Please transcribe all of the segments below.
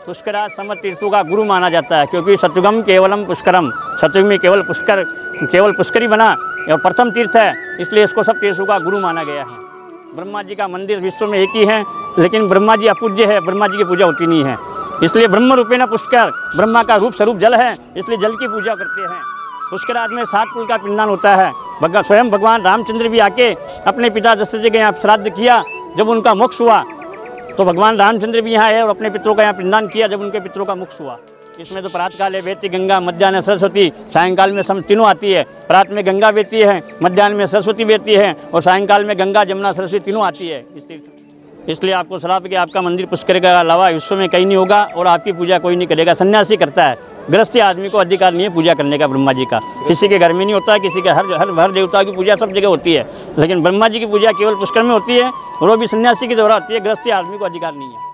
पुष्कराज समस्त तीर्थों का गुरु माना जाता है, क्योंकि सतयुगम केवलम पुष्करम, सतयुग में केवल पुष्कर ही बना और प्रथम तीर्थ है, इसलिए इसको सब तीर्थों का गुरु माना गया है। ब्रह्मा जी का मंदिर विश्व में एक ही है, लेकिन ब्रह्मा जी अपूज्य है, ब्रह्मा जी की पूजा होती नहीं है, इसलिए ब्रह्म रूपे न पुष्कर, ब्रह्मा का रूप स्वरूप जल है, इसलिए जल की पूजा करते हैं। पुष्कराज में 7 कुल का पिंडदान होता है। स्वयं भगवान रामचंद्र भी आके अपने पिता दशरथ के यहाँ श्राद्ध किया, जब उनका मोक्ष हुआ तो भगवान रामचंद्र भी यहाँ आए और अपने पितरों का यहाँ पिंडदान किया जब उनके पितरों का मोक्ष हुआ। इसमें तो प्रातःकाल है बेहती गंगा, मध्याह्न सरस्वती, सायंकाल में सम तीनों आती है। प्रात में गंगा बेहती है, मध्याह्न में सरस्वती बेहती है और सायंकाल में गंगा जमुना सरस्वती तीनों आती है। इसलिए आपको श्राप कि आपका मंदिर पुष्कर के अलावा विश्व में कहीं नहीं होगा और आपकी पूजा कोई नहीं करेगा। सन्यासी करता है, गृहस्थी आदमी को अधिकार नहीं है पूजा करने का ब्रह्मा जी का। किसी के घर में नहीं होता है, किसी के हर देवता की पूजा सब जगह होती है, लेकिन ब्रह्मा जी की पूजा केवल पुष्कर में होती है और वो भी सन्यासी के द्वारा होती है। गृहस्थी आदमी को अधिकार नहीं है।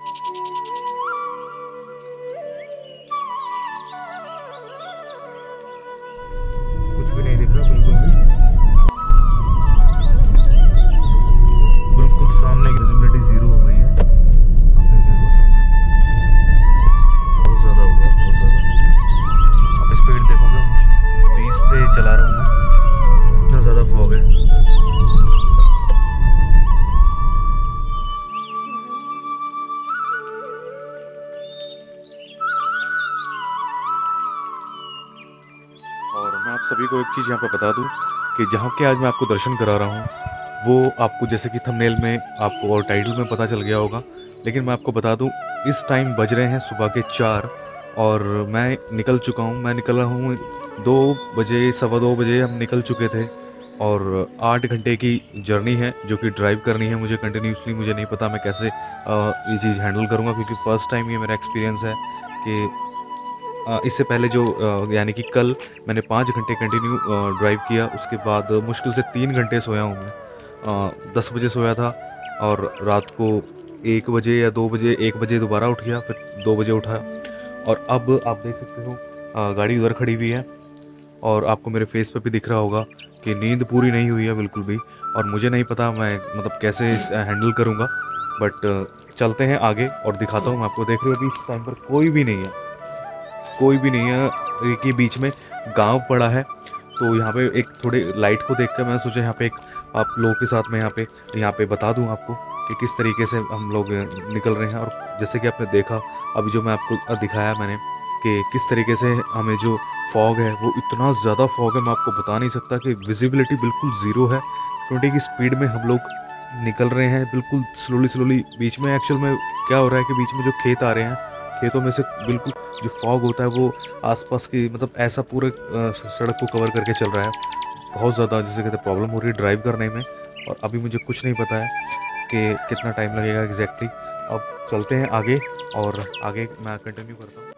कुछ भी नहीं दिख रहा बिल्कुल भी, बिल्कुल सामने विजिबिलिटी 0 हो गई है। आप देखो सामने बहुत ज़्यादा हो गया, बहुत ज़्यादा। आप स्पीड देखोगे 20 पे चला रहा हूँ मैं, इतना ज़्यादा फॉग है। और मैं आप सभी को एक चीज़ यहाँ पे बता दूँ कि जहाँ के आज मैं आपको दर्शन करा रहा हूँ वो आपको जैसे कि थंबनेल में आपको और टाइटल में पता चल गया होगा, लेकिन मैं आपको बता दूँ इस टाइम बज रहे हैं सुबह के 4 और मैं निकल चुका हूँ। मैं निकल रहा हूँ 2 बजे, 2:15 बजे हम निकल चुके थे और 8 घंटे की जर्नी है जो कि ड्राइव करनी है मुझे कंटिन्यूसली। मुझे नहीं पता मैं कैसे ये चीज़ हैंडल करूँगा, क्योंकि फ़र्स्ट टाइम ये मेरा एक्सपीरियंस है कि इससे पहले जो यानी कि कल मैंने 5 घंटे कंटिन्यू ड्राइव किया, उसके बाद मुश्किल से 3 घंटे सोया हूँ मैं। 10 बजे सोया था और रात को 1 बजे या 2 बजे, 1 बजे दोबारा उठ गया, फिर 2 बजे उठा और अब आप देख सकते हो गाड़ी उधर खड़ी हुई है और आपको मेरे फेस पे भी दिख रहा होगा कि नींद पूरी नहीं हुई है बिल्कुल भी। और मुझे नहीं पता मैं मतलब कैसे हैंडल करूँगा, बट चलते हैं आगे और दिखाता हूँ मैं आपको। देख रहे हो अभी इस टाइम पर कोई भी नहीं है, कोई भी नहीं है। कि बीच में गांव पड़ा है, तो यहाँ पे एक थोड़े लाइट को देखकर मैं सोचा यहाँ पे एक आप लोगों के साथ में यहाँ पे बता दूँ आपको कि किस तरीके से हम लोग निकल रहे हैं। और जैसे कि आपने देखा अभी जो मैं आपको दिखाया मैंने कि किस तरीके से हमें जो फॉग है वो इतना ज़्यादा फॉग है, मैं आपको बता नहीं सकता कि विजिबिलिटी बिल्कुल 0 है। 20 की स्पीड में हम लोग निकल रहे हैं बिल्कुल स्लोली। बीच में एक्चुअल में क्या हो रहा है कि बीच में जो खेत आ रहे हैं, खेतों में से बिल्कुल जो फॉग होता है वो आसपास की मतलब ऐसा पूरे सड़क को कवर करके चल रहा है। बहुत ज़्यादा जिसे कहते हैं प्रॉब्लम हो रही है ड्राइव करने में। और अभी मुझे कुछ नहीं पता है कि कितना टाइम लगेगा एग्जैक्टली। अब चलते हैं आगे और आगे मैं कंटिन्यू करता हूँ।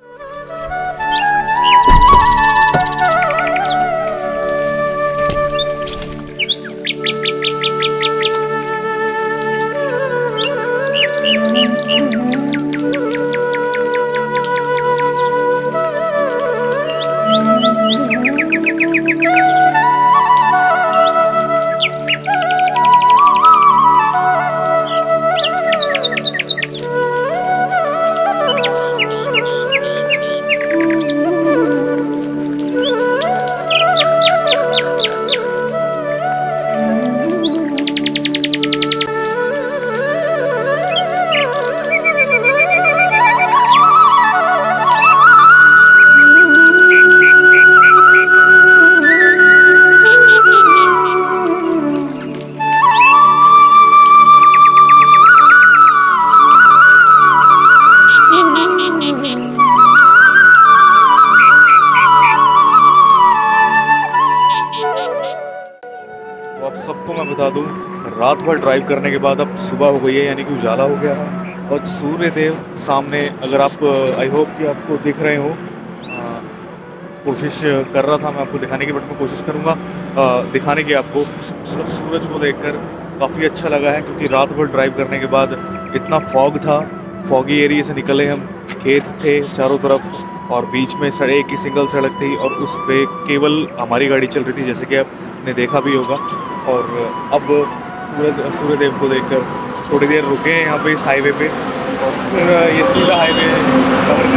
सबको मैं बता दूं रात भर ड्राइव करने के बाद अब सुबह हो गई है, यानी कि उजाला हो गया है और सूर्य देव सामने। अगर आप आई होप कि आपको दिख रहे हो, कोशिश कर रहा था मैं आपको दिखाने की, बट मैं कोशिश करूँगा दिखाने की आपको। मतलब सूरज को देखकर काफ़ी अच्छा लगा है, क्योंकि रात भर ड्राइव करने के बाद इतना फॉग था। फॉगी एरिया से निकले हम, खेत थे चारों तरफ और बीच में सड़क की सिंगल सड़क थी और उस पर केवल हमारी गाड़ी चल रही थी, जैसे कि आपने देखा भी होगा। और अब सूर्य देव को देखकर थोड़ी देर रुके हैं यहाँ पे इस हाईवे पे और फिर ये सीधा हाईवे कवर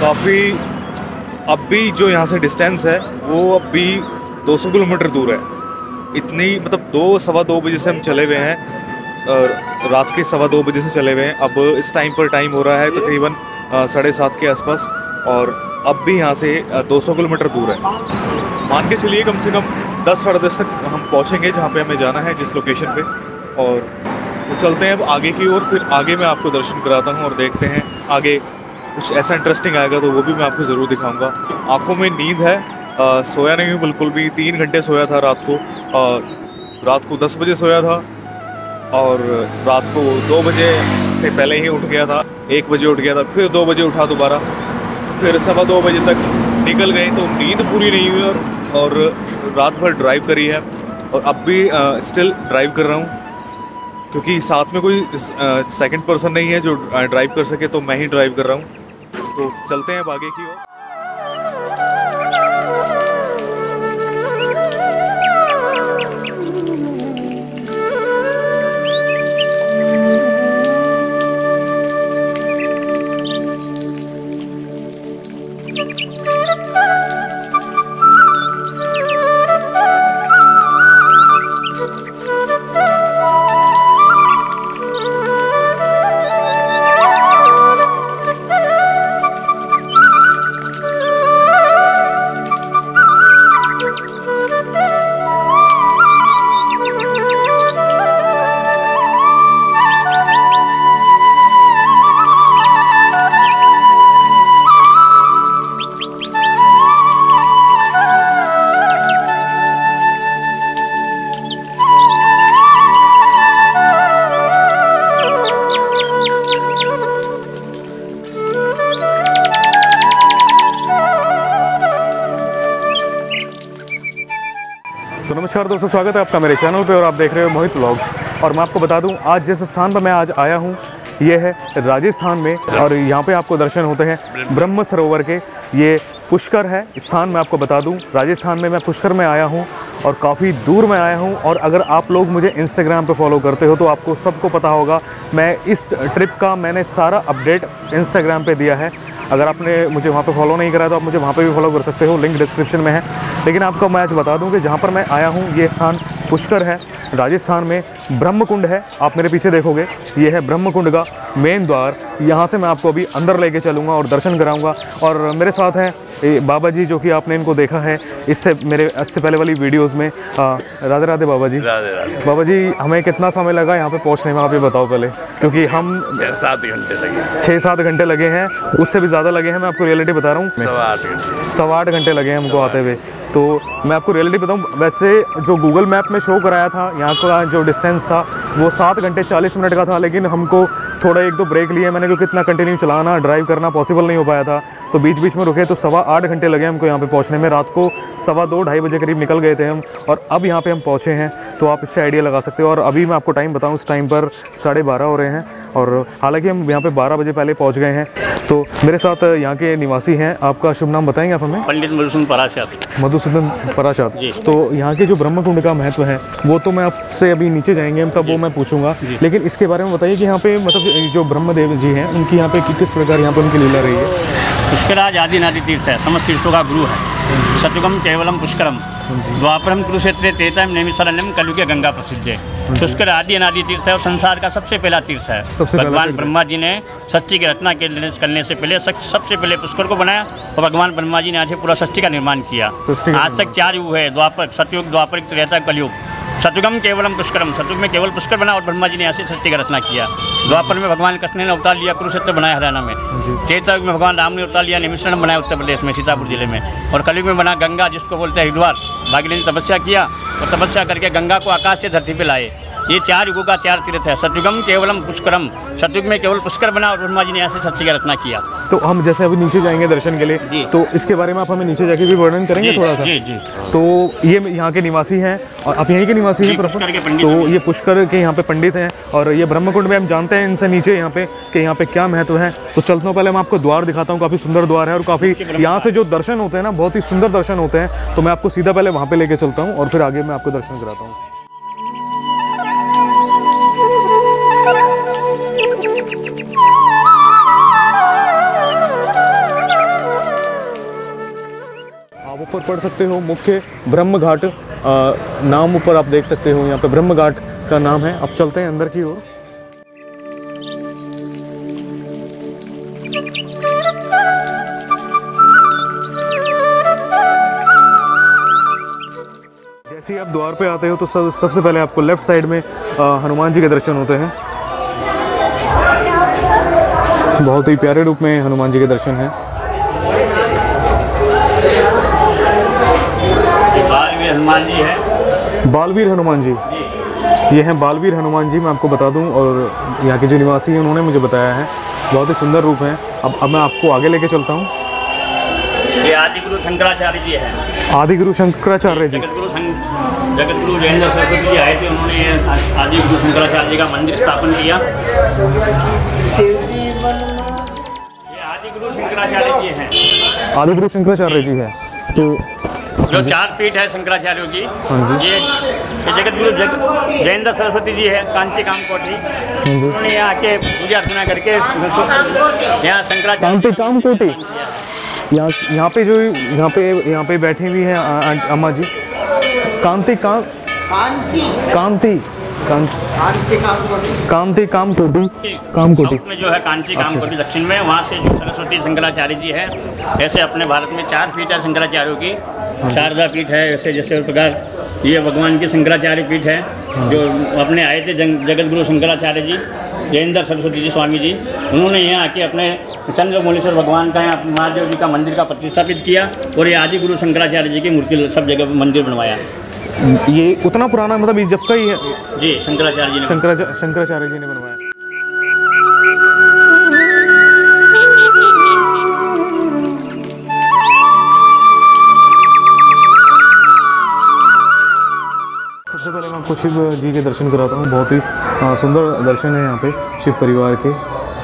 काफ़ी अब भी जो यहाँ से डिस्टेंस है वो अब भी 200 किलोमीटर दूर है। इतनी मतलब 2-2:15 बजे से हम चले हुए हैं, रात के 2:15 बजे से चले हुए हैं। अब इस टाइम हो रहा है तकरीबन 7:30 के आसपास, और अब भी यहाँ से 200 किलोमीटर दूर है। मान के चलिए कम से कम 10-10:30 तक हम पहुँचेंगे जहाँ पे हमें जाना है, जिस लोकेशन पे। और तो चलते हैं अब आगे की ओर, फिर आगे मैं आपको दर्शन कराता हूँ और देखते हैं आगे कुछ ऐसा इंटरेस्टिंग आएगा तो वो भी मैं आपको ज़रूर दिखाऊंगा। आंखों में नींद है, सोया नहीं हूँ बिल्कुल भी। 3 घंटे सोया था रात को 10 बजे सोया था, और रात को 2 बजे से पहले ही उठ गया था, 1 बजे उठ गया था, फिर 2 बजे उठा दोबारा, फिर 2:15 बजे तक निकल गए। तो नींद पूरी नहीं हुई, और रात भर ड्राइव करी है, और अब भी स्टिल ड्राइव कर रहा हूँ, क्योंकि साथ में कोई सेकंड पर्सन नहीं है जो ड्राइव कर सके, तो मैं ही ड्राइव कर रहा हूँ। तो चलते हैं अब आगे की ओर। तो नमस्कार दोस्तों, स्वागत है आपका मेरे चैनल पे, और आप देख रहे हो मोहित व्लॉग्स। और मैं आपको बता दूं, आज जिस स्थान पर मैं आज आया हूं ये है राजस्थान में, और यहाँ पे आपको दर्शन होते हैं ब्रह्म सरोवर के। ये पुष्कर है स्थान। मैं आपको बता दूं, राजस्थान में मैं पुष्कर में आया हूँ, और काफ़ी दूर में आया हूँ। और अगर आप लोग मुझे इंस्टाग्राम पे फॉलो करते हो तो आपको सबको पता होगा, मैं इस ट्रिप का मैंने सारा अपडेट इंस्टाग्राम पे दिया है। अगर आपने मुझे वहाँ पे फॉलो नहीं करा तो आप मुझे वहाँ पे भी फॉलो कर सकते हो, लिंक डिस्क्रिप्शन में है। लेकिन आपको मैं आज बता दूं कि जहाँ पर मैं आया हूँ ये स्थान पुष्कर है, राजस्थान में। ब्रह्मकुंड है, आप मेरे पीछे देखोगे, ये है ब्रह्मकुंड का मेन द्वार। यहाँ से मैं आपको अभी अंदर लेके चलूँगा और दर्शन कराऊँगा। और मेरे साथ हैं बाबा जी, जो कि आपने इनको देखा है इससे पहले वाली वीडियोज़ में। राधे राधे बाबा जी। राधे राधे। बाबा जी, हमें कितना समय लगा यहाँ पे पहुँचने में, आप ये बताओ पहले, क्योंकि हम 6-7 घंटे लगे। 6-7 घंटे लगे हैं, उससे भी ज़्यादा लगे हैं। मैं आपको रियलिटी बता रहा हूँ, 8 घंटे। 8.25 घंटे लगे हैं हमको आते हुए। तो मैं आपको रियलिटी बताऊँ, वैसे जो गूगल मैप में शो कराया था यहाँ का जो डिस्टेंस था वो 7 घंटे 40 मिनट का था, लेकिन हमको थोड़ा 1-2 ब्रेक लिए मैंने, क्योंकि इतना कंटिन्यू चलाना ड्राइव करना पॉसिबल नहीं हो पाया था। तो बीच बीच में रुके, तो 8.25 घंटे लगे हमको यहाँ पे पहुँचने में। रात को 2:15-2:30 बजे करीब निकल गए थे हम, और अब यहाँ पे हम पहुँचे हैं। तो आप इससे आइडिया लगा सकते हो। और अभी मैं आपको टाइम बताऊँ, उस टाइम पर 12:30 हो रहे हैं, और हालाँकि हम यहाँ पे 12 बजे पहले पहुँच गए हैं। तो मेरे साथ यहाँ के निवासी हैं। आपका शुभ नाम बताएंगे आप हमें? पंडित मधुसूदन पराशर। मधुसूदन पराशर। तो यहाँ के जो ब्रह्मकुंड का महत्व है वो तो मैं आपसे अभी नीचे जाएंगे हम, तब वो मैं पूछूंगा। लेकिन इसके बारे में बताइए कि यहाँ पे मतलब जो ब्रह्मदेव जी हैं उनकी यहाँ पे किस प्रकार यहाँ पे उनकी लीला रही है। पुष्कराज आदि नादि तीर्थ है, समस्त तीर्थों का गुरु है। सतयुगम केवलम पुष्करम, द्वापरम कुरुक्षेत्रे त्रेतायुगम नैमिषारण्यम, कलयुगे गंगा प्रसिद्ध है। पुष्कर आदि अनादि तीर्थ है और संसार का सबसे पहला तीर्थ है। भगवान ब्रह्मा जी ने सृष्टि की रचना करने से पहले सबसे पहले पुष्कर को बनाया, और भगवान ब्रह्मा जी ने आज पूरा सृष्टि का निर्माण किया। आज तक 4 युग है, द्वापर, सतयुग, द्वापरिक, त्रेता, कलयुग। सतयुगम केवलम पुष्करम, सतयुग में केवल पुष्कर बना और ब्रह्मा जी ने ऐसे सृष्टि का रचना किया। द्वापर में भगवान कृष्ण ने अवतार लिया, कुरुक्षेत्र बनाया हरियाणा में। त्रेता युग में भगवान राम ने अवतार लिया, नैमिषारण्य बनाया उत्तर प्रदेश में, सीतापुर जिले में। और कलयुग में बना गंगा, जिसको बोलते हैं हरिद्वार। भागीरथी ने तपस्या किया, और तपस्या करके गंगा को आकाश से धरती पे लाए। ये 4 युगों का 4 तीर्थ है। सतयुगम केवलम पुष्करम, सतयुग में केवल पुष्कर बना और ब्रह्मा जी ने ऐसे सृष्टि का रचना किया। तो हम जैसे अभी नीचे जाएंगे दर्शन के लिए, तो इसके बारे में आप हमें नीचे जाके भी वर्णन करेंगे थोड़ा सा? जी जी। तो ये यहाँ के निवासी हैं, और आप यहीं के निवासी हैं प्रॉपर? तो ये पुष्कर के यहाँ पे पंडित हैं, और ये ब्रह्मकुंड में हम जानते हैं इनसे नीचे यहाँ पे कि यहाँ पे क्या महत्व है। तो चलता हूँ, पहले मैं आपको द्वार दिखाता हूँ। काफ़ी सुंदर द्वार है, और काफ़ी यहाँ से जो दर्शन होते हैं ना, बहुत ही सुंदर दर्शन होते हैं। तो मैं आपको सीधा पहले वहाँ पे लेके चलता हूँ, और फिर आगे मैं आपको दर्शन कराता हूँ। ऊपर पढ़ सकते हो मुख्य ब्रह्म घाट नाम ऊपर आप देख सकते हो, यहाँ पे ब्रह्म घाट का नाम है। अब चलते हैं अंदर की ओर। जैसे ही आप द्वार पे आते हो तो सबसे पहले आपको लेफ्ट साइड में हनुमान जी के दर्शन होते हैं। बहुत ही प्यारे रूप में हनुमान जी के दर्शन हैं। बालवीर हनुमान जी है। बालवीर हनुमान जी, ये हैं बालवीर हनुमान जी। मैं आपको बता दूं, और यहाँ के जो निवासी हैं उन्होंने मुझे बताया है, बहुत ही सुंदर रूप हैं। अब मैं आपको आगे लेके चलता हूँ। ये आदिगुरु शंकराचार्य जी हैं। आदिगुरु शंकराचार्य जी, जगतगुरु जयेंद्र सरस्वती जी आए थे, उन्होंने आदिगुरु शंकराचार्य जी का मंदिर स्थापन किया। ये आदिगुरु शंकराचार्य जी हैं। आदिगुरु शंकराचार्य जी है। तो जो 4 पीठ है शंकराचार्यों की, हाँ जी। ये जगतगुरु जयेंद्र सरस्वती जी है, कांची काम कोठी। उन्होंने यहाँ आके पूजा अर्चना करके यहाँ शंकराचार्य कांति काम कोटी, यहाँ पे जो यहाँ पे बैठी हुई है अम्मा जी, कांति काम कांति काम कोटी में जो है कांची काम कोटी दक्षिण में, वहाँ से जो सरस्वती शंकराचार्य जी है। ऐसे अपने भारत में 4 पीठ है शंकराचार्यों की। शारदा पीठ है, ऐसे जैसे प्रकार ये भगवान की शंकराचार्य पीठ है, जो अपने आए थे जगत गुरु शंकराचार्य जी, जयेंद्र सरस्वती जी स्वामी जी। उन्होंने यहाँ आके अपने चंद्रमौलेश्वर भगवान का, यहाँ महादेव जी का मंदिर का प्रतिष्ठापित किया, और ये आदि गुरु शंकराचार्य जी की मूर्ति सब जगह मंदिर बनवाया। ये उतना पुराना, मतलब ये जब का ही है जी, शंकराचार्य जी ने शंकराचार्य जी ने बनवाया। सबसे पहले मैं आपको शिव जी के दर्शन कराता हूँ। बहुत ही सुंदर दर्शन है यहाँ पे शिव परिवार के।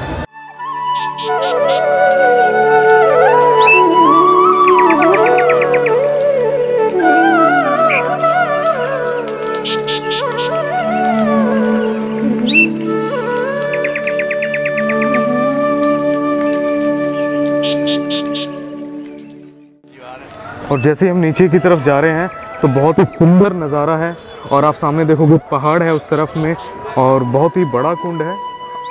और जैसे हम नीचे की तरफ जा रहे हैं तो बहुत ही सुंदर नज़ारा है, और आप सामने देखोगे पहाड़ है उस तरफ में, और बहुत ही बड़ा कुंड है।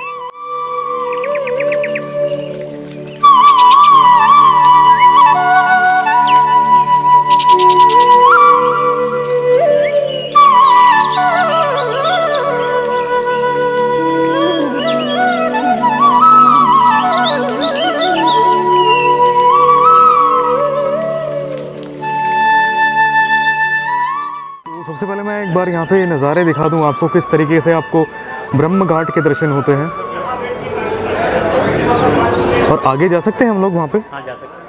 सबसे पहले मैं एक बार यहाँ पे नज़ारे दिखा दूँ आपको, किस तरीके से आपको ब्रह्म घाट के दर्शन होते हैं। और आगे जा सकते हैं हम लोग वहाँ पे। हाँ, जा सकते हैं।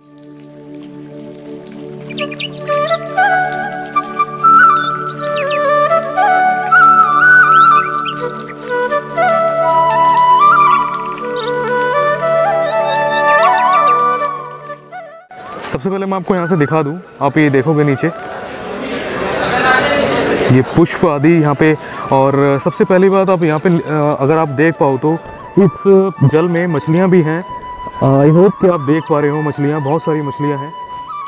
सबसे पहले मैं आपको यहाँ से दिखा दूँ, आप ये देखोगे नीचे ये पुष्प आदि यहाँ पे। और सबसे पहली बात, आप यहाँ पे अगर आप देख पाओ तो इस जल में मछलियाँ भी हैं। आई होप कि आप देख पा रहे हो मछलियाँ, बहुत सारी मछलियाँ हैं।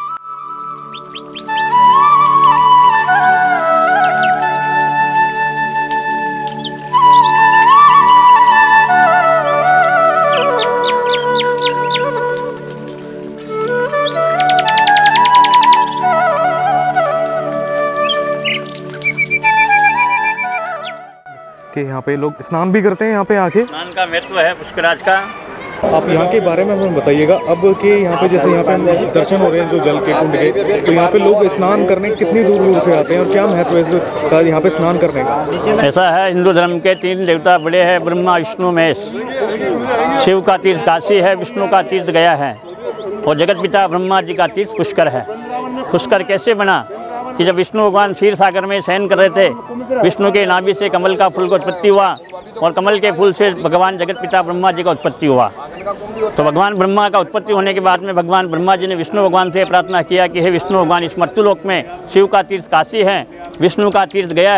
कि यहाँ पे लोग स्नान भी करते हैं यहाँ पे आके। स्नान का महत्व है पुष्कराज का। आप यहाँ के बारे में हमें बताइएगा अब कि यहाँ पे जैसे यहाँ पे हम दर्शन हो रहे हैं जो जल के कुंड के, तो यहाँ पे लोग स्नान करने कितनी दूर दूर से आते हैं और क्या महत्व है इसका यहाँ पे स्नान करने का? ऐसा है, हिंदू धर्म के 3 देवता बड़े हैं, ब्रह्मा विष्णु महेश। शिव का तीर्थ काशी है, विष्णु का तीर्थ गया है, और जगत पिता ब्रह्मा जी का तीर्थ पुष्कर है। पुष्कर कैसे बना कि जब विष्णु भगवान क्षीर सागर में शयन कर रहे थे, विष्णु के नाभि से कमल का फूल का उत्पत्ति हुआ, और कमल के फूल से भगवान जगत पिता ब्रह्मा जी का उत्पत्ति हुआ। तो भगवान ब्रह्मा का उत्पत्ति होने के बाद में भगवान ब्रह्मा जी ने विष्णु भगवान से प्रार्थना किया कि हे विष्णु भगवान, इस मर्त्युलोक में शिव का तीर्थ काशी है, विष्णु का तीर्थ गया है,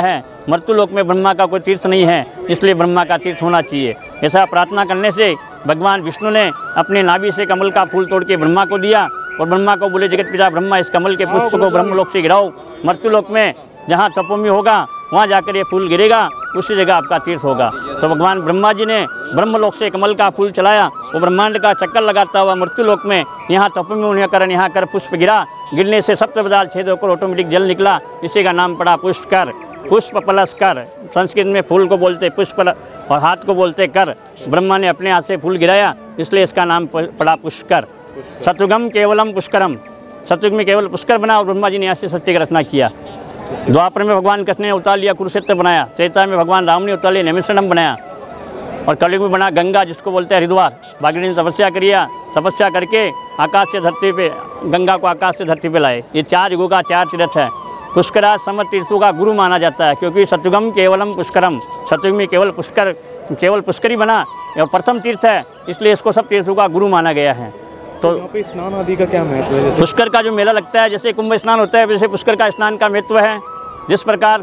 मृत्युलोक में ब्रह्मा का कोई तीर्थ नहीं है, इसलिए ब्रह्मा का तीर्थ होना चाहिए। ऐसा प्रार्थना करने से भगवान विष्णु ने अपने नाभि से कमल का फूल तोड़ के ब्रह्मा को दिया और ब्रह्मा को बोले, जगत पिता ब्रह्मा, इस कमल के पुष्प को ब्रह्मलोक से गिराओ, मृत्युलोक में जहाँ तपोमी होगा वहाँ जाकर ये फूल गिरेगा, उसी जगह आपका तीर्थ होगा। तो भगवान ब्रह्मा जी ने ब्रह्मलोक से कमल का फूल चलाया, वो ब्रह्मांड का चक्कर लगाता हुआ मृत्युलोक में यहाँ तपोमी होने कारण यहाँ कर पुष्प गिरा, गिरने से सप्तपदार्थ छेद होकर ऑटोमेटिक जल निकला, इसी का नाम पड़ा पुष्कर। पुष्प प्लस कर, संस्कृत में फूल को बोलते पुष्प और हाथ को बोलते कर। ब्रह्मा ने अपने हाथ से फूल गिराया, इसलिए इसका नाम पड़ा पुष्कर। शत्रुघ्न केवलम पुष्करम, शत्रुघ्न में केवल पुष्कर बना और ब्रह्मा जी ने यहाँ से सत्य की रचना किया। द्वापर में भगवान कृष्ण ने उतार लिया कुरुक्षेत्र बनाया, त्रेता में भगवान राम ने उतार लिया नैमिषारण्य बनाया, और कलयुग में बना गंगा जिसको बोलते हैं हरिद्वार। भागीरथी ने तपस्या किया, तपस्या करके आकाश से धरती पे, गंगा को आकाश से धरती पे लाए। ये 4 युगों का 4 तीर्थ है। पुष्कराज समस्त तीर्थों का गुरु माना जाता है, क्योंकि शत्रुघ्न केवलम पुष्करम, शत्रुघ्न में केवल पुष्करी बना और प्रथम तीर्थ है, इसलिए इसको सब तीर्थों का गुरु माना गया है। तो यहाँ पे स्नान आदि का क्या महत्व है? पुष्कर का जो मेला लगता है, जैसे कुंभ स्नान होता है वैसे पुष्कर का स्नान का महत्व है। जिस प्रकार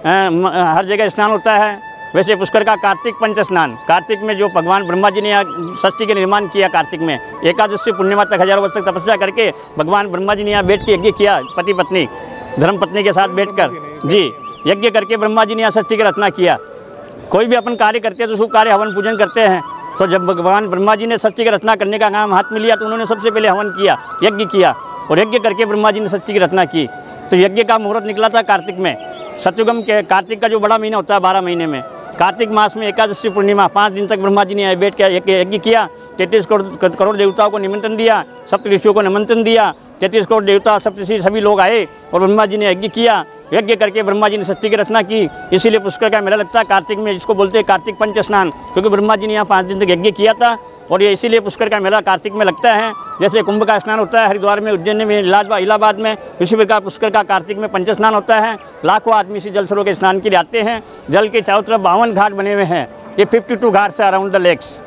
हर जगह स्नान होता है, वैसे पुष्कर का कार्तिक पंच स्नान, कार्तिक में जो भगवान ब्रह्मा जी ने यहाँ षष्ठी के निर्माण किया, कार्तिक में एकादशी पूर्णिमा तक 1000 वर्ष तक तपस्या करके भगवान ब्रह्मा जी ने यहाँ बैठ के यज्ञ किया, पति पत्नी धर्म पत्नी के साथ बैठकर जी यज्ञ करके ब्रह्मा जी ने यहाँ षष्ठी की रचना किया। कोई भी अपन कार्य करते हैं तो शुभ कार्य हवन पूजन करते हैं, तो जब भगवान ब्रह्मा जी ने षष्ठी की रचना करने का काम हाथ में लिया तो उन्होंने सबसे पहले हवन किया, यज्ञ किया, और यज्ञ करके ब्रह्मा जी ने षष्ठी की रचना की। तो यज्ञ का मुहूर्त निकला था कार्तिक में। शत्रुघ्न के कार्तिक का जो बड़ा महीना होता है 12 महीने में, कार्तिक मास में एकादशी पूर्णिमा 5 दिन तक ब्रह्मा जी ने बैठ के यज्ञ किया। 33 करोड़ देवताओं को निमंत्रण दिया, सप्त ऋषियों को निमंत्रण दिया। 33 करोड़ देवता सप्त ऋषि सभी लोग आए और ब्रह्मा जी ने यज्ञ किया। यज्ञ करके ब्रह्मा जी ने षष्ठी की रचना की, इसीलिए पुष्कर का मेला लगता है कार्तिक में, जिसको बोलते हैं कार्तिक पंच स्नान, क्योंकि ब्रह्मा जी ने यहाँ 5 दिन तक यज्ञ किया था, और ये इसीलिए पुष्कर का मेला कार्तिक में लगता है। जैसे कुंभ का स्नान होता है हरिद्वार में, उज्जैन में, इलाहाबाद में, इसी प्रकार पुष्कर का कार्तिक में पंच स्नान होता है। लाखों आदमी इसी जल सरोवर के स्नान के लिए आते हैं। जल के चारों तरफ 52 घाट बने हुए हैं, ये 52 घाट्स है अराउंड द लेक्स।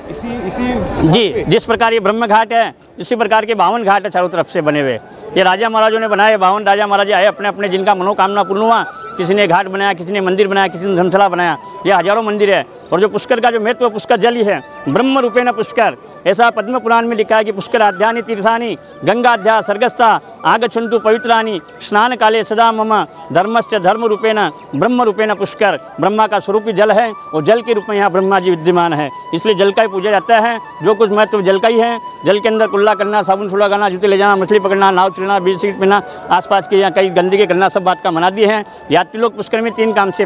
इसी जी, जिस प्रकार ये ब्रह्म घाट है, इसी प्रकार के 52 घाट है चारों तरफ से बने हुए। ये राजा महाराजों ने बनाए, 52 राजा महाराज आए, अपने अपने जिनका मनोकामना पूर्ण हुआ, किसी ने घाट बनाया, किसी ने मंदिर बनाया, किसी ने धर्मशाला बनाया। ये हजारों मंदिर है। और जो पुष्कर का जो महत्व, पुष्कर जल ही है, ब्रह्म रूपेण पुष्कर। ऐसा पद्म पुराण में लिखा है कि पुष्कर आध्यानि तीर्थानि गंगाध्या सर्गस्था आगच्छन्तु पवित्रानि स्नान काले सदा मम धर्मस्य धर्म रूपेण ब्रह्म रूपेण पुष्कर। ब्रह्मा का स्वरूप ही जल है और जल के रूप में यहाँ ब्रह्मा जी विद्यमान है, इसलिए जल का ही पूजा जाता है। जो कुछ महत्व जल का ही है। जल के अंदर कुल्ला करना, साबुन सुला करना, जूते ले जाना, मछली पकड़ना, नाव चलना, बीच सीट पीना, आसपास के यहाँ कई गंदगी करना, सब बात का मना दिए हैं। यात्री लोग पुष्कर में 3 काम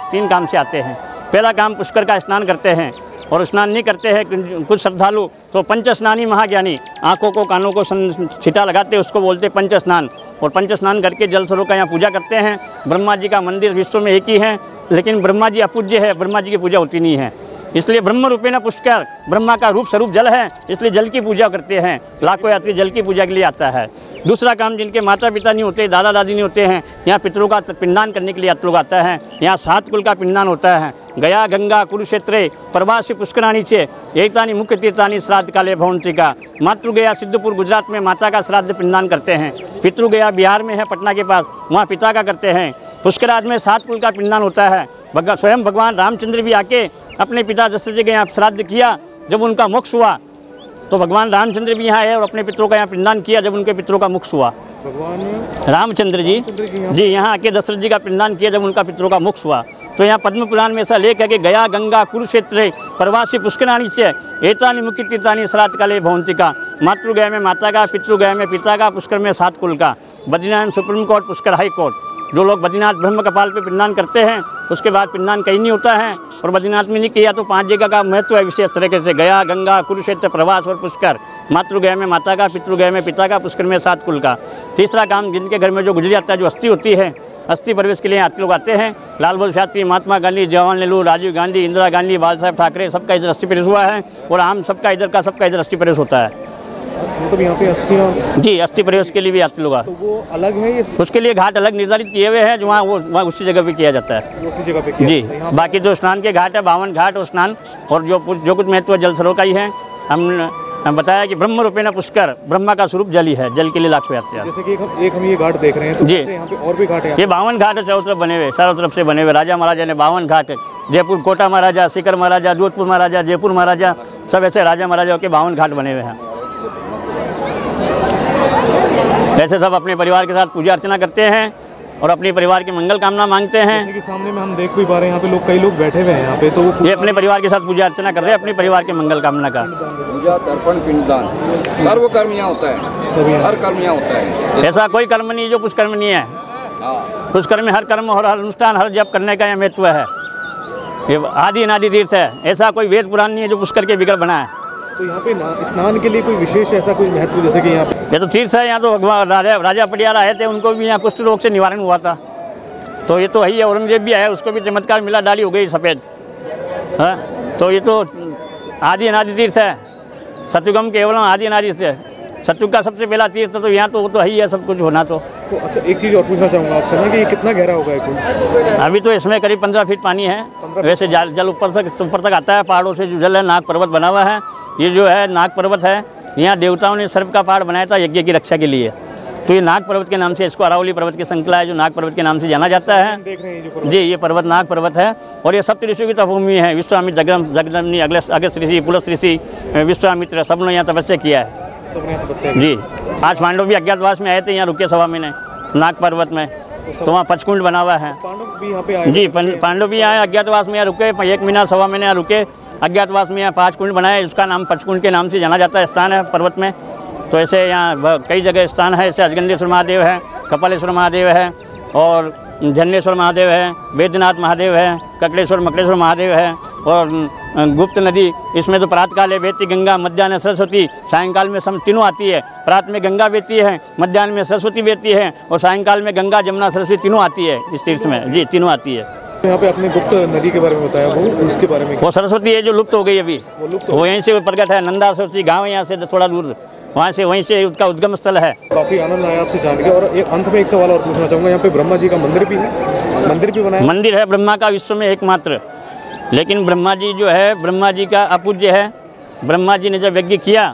से आते हैं। पहला काम पुष्कर का स्नान करते हैं, और स्नान नहीं करते हैं कुछ श्रद्धालु तो पंच स्नानी महाज्ञानी, आँखों को कानों को छिटा लगाते हैं, उसको बोलते पंच स्नान। और पंच स्नान करके जल सरोवर का यहाँ पूजा करते हैं। ब्रह्मा जी का मंदिर विश्व में एक ही है, लेकिन ब्रह्मा जी अपूज्य है, ब्रह्मा जी की पूजा होती नहीं है, इसलिए ब्रह्म रूपेण पुष्कर। ब्रह्मा का रूप स्वरूप जल है, इसलिए जल की पूजा करते हैं। लाखों यात्री जल की पूजा के लिए आता है। दूसरा काम, जिनके माता पिता नहीं होते, दादा दादी नहीं होते हैं, यहाँ पितरों का पिंडदान करने के लिए यात्री लोग आता है। यहाँ 7 कुल का पिंडदान होता है। गया गंगा कुरुक्षेत्रे प्रवासी पुष्कराणी चे एतानि मुख्य तीर्थानि श्राद्ध काले भवंतिका। मातृ गया सिद्धपुर गुजरात में माता का श्राद्ध पिंडदान करते हैं। पितृ गया बिहार में है पटना के पास, वहाँ पिता का करते हैं। पुष्कराज में 7 कुल का पिंडदान होता है। स्वयं भगवान रामचंद्र भी आके अपने पिता दशरथ के यहाँ श्राद्ध किया। जब उनका मोक्ष हुआ तो भगवान रामचंद्र भी यहाँ आए और अपने पितरों का यहाँ पिंडदान किया। जब उनके पितरों का मोक्ष हुआ, भगवान रामचंद्र जी यहाँ आके दशरथ जी का पिंडदान किया जब उनका पितरों का मोक्ष हुआ। तो यहाँ पद्म पुराण में ऐसा लेख है कि गया गंगा कुरुक्षेत्र प्रवासी पुष्कराणी से एतानि मुख्य तीर्थानि श्राद्ध काले भवंतिका। मातृ गया में माता का, पितृ गया में पिता का, पुष्कर में 7 कुल का। Badrinath supreme court, Pushkar high court. जो लोग बद्रीनाथ ब्रह्म कपाल पे पिंडदान करते हैं, उसके बाद पिंडदान कहीं नहीं होता है। और बद्रीनाथ में नहीं किया तो 5 जगह का महत्व है विशेष तरीके से। गया गंगा कुरुक्षेत्र प्रवास और पुष्कर। मातृ गया में माता का, पितृ गया में पिता का, पुष्कर में 7 कुल का। तीसरा काम, जिनके घर में जो गुजर जाता है, जो अस्थि होती है, अस्थि प्रवेश के लिए यात्री लोग आते हैं। लाल बहादुर शास्त्री, महात्मा गांधी, जवाहरलाल नेहरू, राजीव गांधी, इंदिरा गांधी, बाल साहब ठाकरे, सबका इधर अस्थि प्रवेश हुआ है। और आम सबका इधर अस्थि प्रवेश होता है। मतलब यहाँ पे अस्थियाँ जी, अस्थि प्रवेश के लिए भी यात्री लोग तो वो अलग है, ये उसके लिए घाट अलग निर्धारित किए हुए हैं, जो वहाँ उसी जगह पे किया जाता है। उसी जगह पे किया जी। जाता है। बाकी जो स्नान के घाट है 52 घाट और स्नान, और जो कुछ महत्व जल सरोवर का ही है। हम बताया कि ब्रह्म रूपेण पुष्कर, ब्रह्मा का स्वरूप जल ही है, जल के लिए लाखों यात्री आते हैं। जैसे कि एक हम ये घाट देख रहे हैं, तो जी। जैसे यहाँ पे और भी घाट है। ये 52 घाट है, चारों तरफ बने हुए, चारों तरफ से बने हुए। राजा महाराजा ने 52 घाट, जयपुर कोटा महाराजा, सीकर महाराजा, जोधपुर महाराजा, जयपुर महाराजा, सब ऐसे राजा महाराजाओं के 52 घाट बने हुए हैं। ऐसे सब अपने परिवार के साथ पूजा अर्चना करते हैं और अपने परिवार की मंगल कामना मांगते हैं। जैसे कि सामने में हम देख भी पा रहे हैं, यहाँ पे लोग, कई लोग बैठे हुए हैं यहाँ पे, तो वो ये अपने परिवार के साथ पूजा अर्चना कर रहे हैं, अपने परिवार के मंगल कामना का। पूजा तर्पण पिंडदान सर्व कर्म यहाँ होता है, सभी यहाँ हर कर्म यहाँ होता है। ऐसा कोई कर्म नहीं जो पुष्कर में नहीं है। हाँ, पुष्कर में हर कर्म और हर अनुष्ठान, हर जप करने का यह महत्व है। ये आदि अनादि तीर्थ है, ऐसा कोई वेद पुराण नहीं है जो पुष्कर के बिगड़ बना है। तो यहाँ पे स्नान के लिए कोई विशेष ऐसा कोई महत्व, जैसे कि यहाँ पे ये तो तीर्थ है, यहाँ तो भगवान राजा पटियार आए थे, उनको भी यहाँ कुष्ठ रोग से निवारण हुआ था। तो ये तो है ही है, औरंगजेब भी आया, उसको भी चमत्कार मिला, दाढ़ी हो गई सफ़ेद। हाँ, तो ये तो आदि अनादि तीर्थ है, सत्युगम केवलम आदि अनादि से। सत्युग का सबसे पहला तीर्थ तो यहाँ तो वो तो है ही है, सब कुछ होना तो। अच्छा, एक चीज़ और पूछना चाहूँगा आपसे ना, कि ये कितना गहरा होगा ये कुंड? अभी तो इसमें करीब 15 फीट पानी है। वैसे जल ऊपर तक आता है, पहाड़ों से जो जल है, नाग पर्वत बना हुआ है। ये जो है नाग पर्वत है, यहाँ देवताओं ने सर्प का पहाड़ बनाया था यज्ञ की रक्षा के लिए। तो ये नाग पर्वत के नाम से, इसको अरावली पर्वत की श्रृंखला है जो नाग पर्वत के नाम से जाना जाता है। देख रहे हैं ये जो जी, ये पर्वत नाग पर्वत है और ये सप्त ऋषियों की तपोभूमि है। विश्वामित्र, जगदम्बनी, अगस्त ऋषि, पुलस्त ऋषि, विश्वामित्र, सब ने यहाँ तपस्या किया है। सबने यहाँ तपस्या जी, 5 पांडव भी अज्ञातवास में आए थे, यहाँ रुके सवा महीने नाग पर्वत में। तो वहाँ पचकुंड बना हुआ है। पांडव भी यहाँ पे आए? जी, पांडव भी आए, अज्ञातवास में यहाँ रुके, 1 महीना सवा महीने यहाँ रुके अज्ञातवास में। यहाँ 5 कुंड बनाए, उसका नाम पचकुंड के नाम से जाना जाता है, स्थान है पर्वत में। तो ऐसे यहाँ कई जगह स्थान है, ऐसे अजगंडेश्वर महादेव है, कपालेश्वर महादेव है और झन्नेश्वर महादेव है, वैद्यनाथ महादेव है, ककड़ेश्वर मकड़ेश्वर महादेव है और गुप्त नदी। इसमें तो प्रातःकाल है बहती गंगा, मध्याह्न सरस्वती, सायंकाल में सम तीनों आती है। प्रात में गंगा बहती है, मध्याह्न में सरस्वती बहती है और सायंकाल में गंगा जमुना सरस्वती तीनों आती है इस तीर्थ में। जी, तीनों आती है। यहाँ पे अपने गुप्त नदी के बारे में बताया, वो उसके बारे में? वो सरस्वती है जो लुप्त हो गई अभी, वो यहीं से प्रकट है। नंदा सरस्वती गाँव है यहाँ से थोड़ा दूर, वहीं से उसका उद्गम स्थल है। काफ़ी आनंद आया आपसे जान के। और एक अंत में एक सवाल और पूछना चाहूँगा, यहाँ पे ब्रह्मा जी का मंदिर भी है, मंदिर भी बनाया? मंदिर है ब्रह्मा का विश्व में एकमात्र, लेकिन ब्रह्मा जी जो है, ब्रह्मा जी का अपूज्य है। ब्रह्मा जी ने जब यज्ञ किया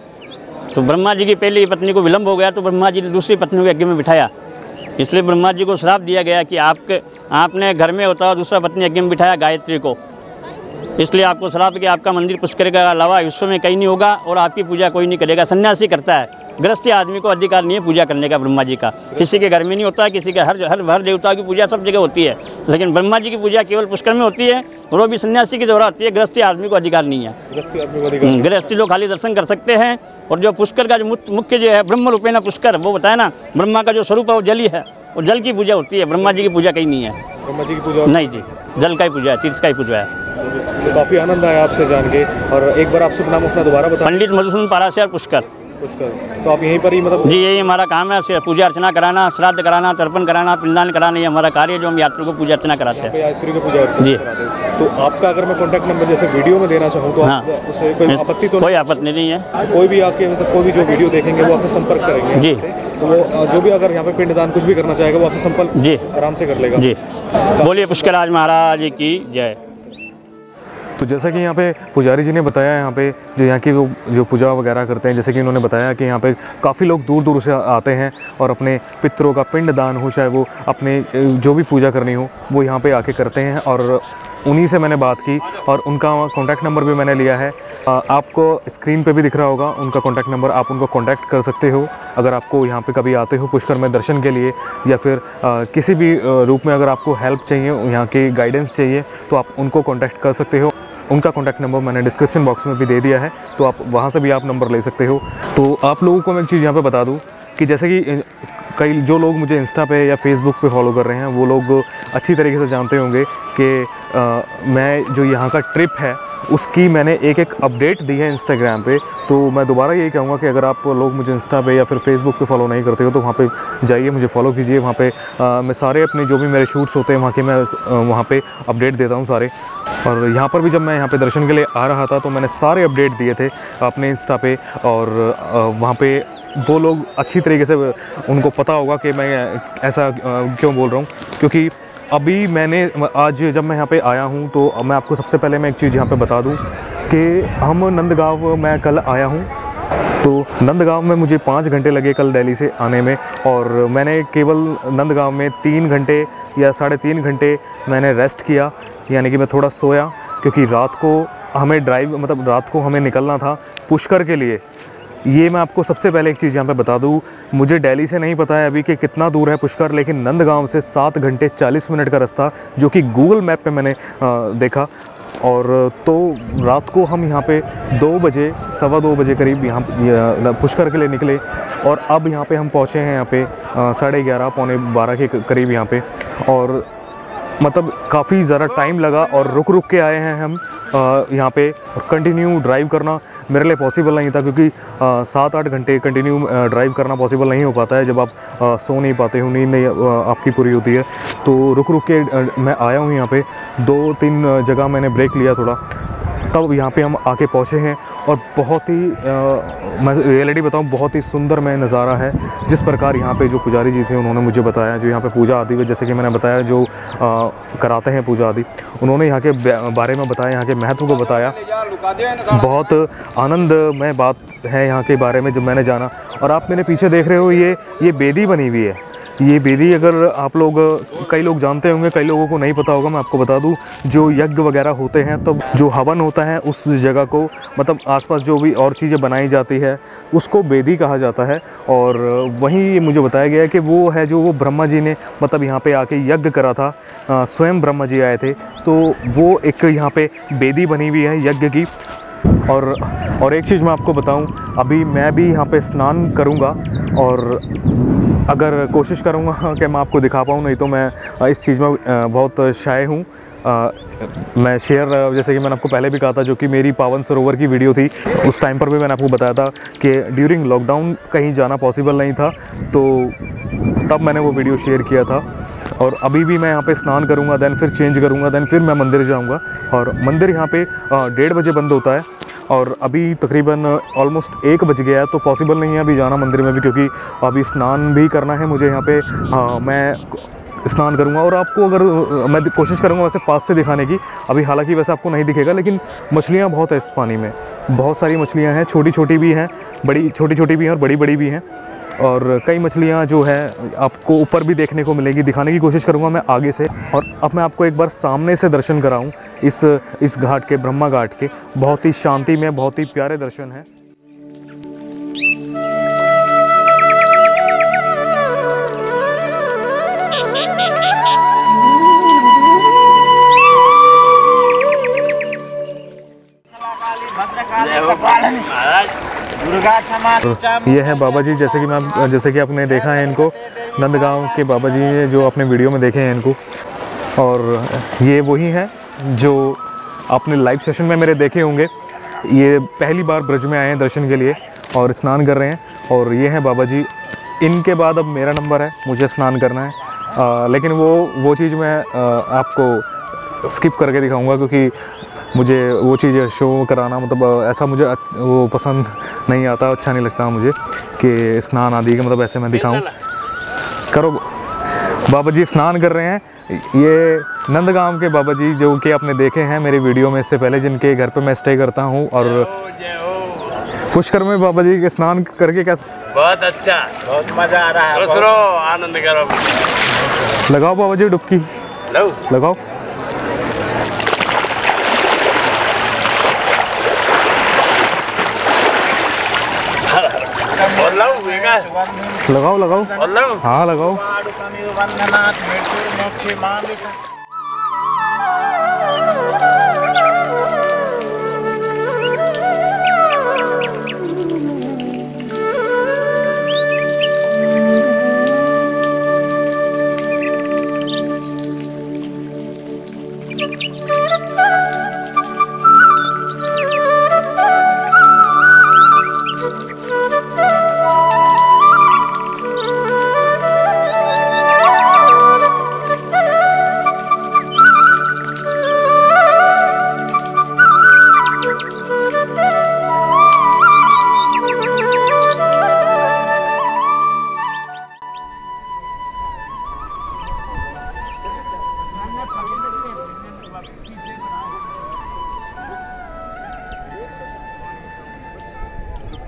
तो ब्रह्मा जी की पहली पत्नी को विलंब हो गया, तो ब्रह्मा जी ने दूसरी पत्नी को यज्ञ में बिठाया। इसलिए ब्रह्मा जी को श्राप दिया गया कि आपने घर में होता हुआ दूसरा पत्नी यज्ञ में बिठाया गायत्री को, इसलिए आपको श्राप कि आपका मंदिर पुष्कर के अलावा विश्व में कहीं नहीं होगा और आपकी पूजा कोई नहीं करेगा। सन्यासी करता है, गृहस्थी आदमी को अधिकार नहीं है पूजा करने का ब्रह्मा जी का। किसी के घर में नहीं होता, किसी के हर देवता की पूजा सब जगह होती है, लेकिन ब्रह्मा जी की पूजा केवल पुष्कर में होती है और वो भी सन्यासी की जरूरत होती है। गृहस्थी आदमी को अधिकार नहीं है। गृहस्थी लोग खाली दर्शन कर सकते हैं। और जो पुष्कर का जो मुख्य जो है ब्रह्म रूपेण पुष्कर, वो बताया ना, ब्रह्मा का जो स्वरूप है वो जल ही है, वो जल की पूजा होती है। ब्रह्मा जी की पूजा कहीं नहीं है। ब्रह्मा जी की पूजा नहीं जी, जल का ही पूजा है, तीर्थ का ही पूजा है। तो काफ़ी आनंद आया आपसे जान के। और एक बार आप शुभ नाम अपना दोबारा बताएं। पंडित मधुसूदन पाराशर पुष्कर। पुष्कर, तो आप यहीं पर ही मतलब? जी, यही हमारा काम है, पूजा अर्चना कराना, श्राद्ध कराना, तर्पण कराना, पिंडदान कराना, ये हमारा कार्य है जो हम यात्रियों को पूजा अर्चना कराते हैं। यात्री को पूजा अर्चना जी। कराते हैं। तो आपका अगर मैं कॉन्टैक्ट नंबर जैसे वीडियो में देना चाहूँ तो हाँ। उससे कोई आपत्ति तो? कोई आपत्ति नहीं है। कोई भी आके मतलब कोई भी जो वीडियो देखेंगे वो आपसे संपर्क करेंगे जी। तो वो जो भी अगर यहाँ पे पिंडदान कुछ भी करना चाहेगा वो आपसे संपर्क जी आराम से कर लेगा। जी। बोलिए पुष्कराज महाराज की जय। तो जैसा कि यहाँ पे पुजारी जी ने बताया, यहाँ पे जो यहाँ की वो जो पूजा वगैरह करते हैं, जैसे कि इन्होंने बताया कि यहाँ पे काफ़ी लोग दूर दूर से आते हैं और अपने पितरों का पिंड दान हो, चाहे वो अपने जो भी पूजा करनी हो वो यहाँ पे आके करते हैं। और उन्हीं से मैंने बात की और उनका कॉन्टैक्ट नंबर भी मैंने लिया है। आपको स्क्रीन पे भी दिख रहा होगा उनका कॉन्टैक्ट नंबर, आप उनको कॉन्टैक्ट कर सकते हो। अगर आपको यहाँ पे कभी आते हो पुष्कर में दर्शन के लिए या फिर किसी भी रूप में अगर आपको हेल्प चाहिए, यहाँ की गाइडेंस चाहिए, तो आप उनको कॉन्टैक्ट कर सकते हो। उनका कॉन्टैक्ट नंबर मैंने डिस्क्रिप्शन बॉक्स में भी दे दिया है, तो आप वहाँ से भी आप नंबर ले सकते हो। तो आप लोगों को मैं एक चीज़ यहाँ पे बता दूँ कि जैसे कि कई जो लोग मुझे इंस्टा पे या फेसबुक पे फॉलो कर रहे हैं वो लोग अच्छी तरीके से जानते होंगे कि मैं जो यहाँ का ट्रिप है उसकी मैंने एक अपडेट दी है इंस्टाग्राम पे। तो मैं दोबारा यही कहूँगा कि अगर आप लोग मुझे इंस्टा पे या फिर फेसबुक पे फॉलो नहीं करते हो तो वहाँ पे जाइए, मुझे फॉलो कीजिए। वहाँ पे मैं सारे अपने जो भी मेरे शूट्स होते हैं वहाँ के मैं वहाँ पे अपडेट देता हूँ सारे। और यहाँ पर भी जब मैं यहाँ पे दर्शन के लिए आ रहा था तो मैंने सारे अपडेट दिए थे अपने इंस्टा पे। और वहाँ पे वो लोग अच्छी तरीके से उनको पता होगा कि मैं ऐसा क्यों बोल रहा हूँ, क्योंकि अभी मैंने आज जब मैं यहाँ पे आया हूँ तो मैं आपको सबसे पहले मैं एक चीज़ यहाँ पे बता दूँ कि हम नंदगांव मैं कल आया हूँ, तो नंदगांव में मुझे 5 घंटे लगे कल दिल्ली से आने में, और मैंने केवल नंदगांव में 3 घंटे या 3.5 घंटे मैंने रेस्ट किया, यानी कि मैं थोड़ा सोया, क्योंकि रात को हमें रात को हमें निकलना था पुष्कर के लिए। ये मैं आपको सबसे पहले एक चीज़ यहाँ पे बता दूँ, मुझे दिल्ली से नहीं पता है अभी कि कितना दूर है पुष्कर, लेकिन नंदगांव से 7 घंटे 40 मिनट का रास्ता, जो कि गूगल मैप पे मैंने देखा। और तो रात को हम यहाँ पे 2 बजे 2:15 बजे करीब यहाँ पुष्कर के लिए निकले, और अब यहाँ पे हम पहुँचे हैं यहाँ पे 11:30 पौने 12 के करीब यहाँ पे। और मतलब काफ़ी ज़्यादा टाइम लगा, और रुक रुक के आए हैं हम यहाँ पे। कंटिन्यू ड्राइव करना मेरे लिए पॉसिबल नहीं था, क्योंकि 7-8 घंटे कंटिन्यू ड्राइव करना पॉसिबल नहीं हो पाता है जब आप सो नहीं पाते हो, नींद नहीं आपकी पूरी होती है। तो रुक रुक के मैं आया हूँ यहाँ पे, 2-3 जगह मैंने ब्रेक लिया थोड़ा, तब यहाँ पे हम आके पहुँचे हैं। और बहुत ही मैं रियलिटी बताऊँ, बहुत ही सुंदर में नज़ारा है। जिस प्रकार यहाँ पे जो पुजारी जी थे उन्होंने मुझे बताया, जो यहाँ पे पूजा आदि में, जैसे कि मैंने बताया, जो कराते हैं पूजा आदि, उन्होंने यहाँ के बारे में बताया, यहाँ के महत्व को बताया। बहुत आनंदमय बात है यहाँ के बारे में जब मैंने जाना। और आप मेरे पीछे देख रहे हो, ये बेदी बनी हुई है। ये बेदी अगर आप लोग, कई लोग जानते होंगे, कई लोगों को नहीं पता होगा, मैं आपको बता दूं, जो यज्ञ वगैरह होते हैं तब जो हवन होता है उस जगह को, मतलब आसपास जो भी और चीज़ें बनाई जाती है उसको बेदी कहा जाता है। और वहीं मुझे बताया गया कि वो है जो वो ब्रह्मा जी ने मतलब यहाँ पे आके यज्ञ करा था, स्वयं ब्रह्मा जी आए थे, तो वो एक यहाँ पे बेदी बनी हुई है यज्ञ की। और एक चीज़ मैं आपको बताऊं, अभी मैं भी यहाँ पे स्नान करूँगा, और अगर कोशिश करूँगा कि मैं आपको दिखा पाऊँ, नहीं तो मैं इस चीज़ में बहुत शाय हूँ। मैं शेयर, जैसे कि मैंने आपको पहले भी कहा था, जो कि मेरी पावन सरोवर की वीडियो थी, उस टाइम पर भी मैंने आपको बताया था कि ड्यूरिंग लॉकडाउन कहीं जाना पॉसिबल नहीं था, तो तब मैंने वो वीडियो शेयर किया था। और अभी भी मैं यहाँ पे स्नान करूँगा, देन फिर चेंज करूँगा, देन फिर मैं मंदिर जाऊँगा। और मंदिर यहाँ पे 1:30 बजे बंद होता है, और अभी तकरीबन ऑलमोस्ट 1 बज गया है, तो पॉसिबल नहीं है अभी जाना मंदिर में भी, क्योंकि अभी स्नान भी करना है मुझे यहाँ पे। मैं स्नान करूँगा, और आपको अगर मैं कोशिश करूँगा वैसे पास से दिखाने की, अभी हालांकि वैसे आपको नहीं दिखेगा, लेकिन मछलियाँ बहुत है इस पानी में, बहुत सारी मछलियाँ हैं, छोटी छोटी भी हैं, छोटी छोटी भी हैं और बड़ी बड़ी भी हैं। और कई मछलियाँ जो है आपको ऊपर भी देखने को मिलेगी, दिखाने की कोशिश करूँगा मैं आगे से। और अब मैं आपको एक बार सामने से दर्शन कराऊँ इस घाट के, ब्रह्मा घाट के। बहुत ही शांति में, बहुत ही प्यारे दर्शन हैं। ये है बाबा जी, जैसे कि आपने देखा है इनको, नंदगांव के बाबा जी हैं जो आपने वीडियो में देखे हैं इनको। और ये वही हैं जो आपने लाइव सेशन में मेरे देखे होंगे। ये पहली बार ब्रज में आए हैं दर्शन के लिए और स्नान कर रहे हैं। और ये हैं बाबा जी। इनके बाद अब मेरा नंबर है, मुझे स्नान करना है, लेकिन वो चीज़ मैं आपको स्किप करके दिखाऊंगा, क्योंकि मुझे वो चीज़ शो कराना, मतलब ऐसा मुझे वो पसंद नहीं आता, अच्छा नहीं लगता मुझे कि स्नान आदि का मतलब ऐसे मैं दिखाऊं। करो, बाबा जी स्नान कर रहे हैं। ये नंदगांव के बाबा जी जो कि आपने देखे हैं मेरे वीडियो में इससे पहले, जिनके घर पे मैं स्टे करता हूं। और पुष्कर में बाबा जी के स्नान करके कैसा? बहुत अच्छा, बहुत मजा आ रहा है। आनंद करो। लगाओ बाबा जी डुबकी, लगाओ। लगाओ। हाँ लगाओ।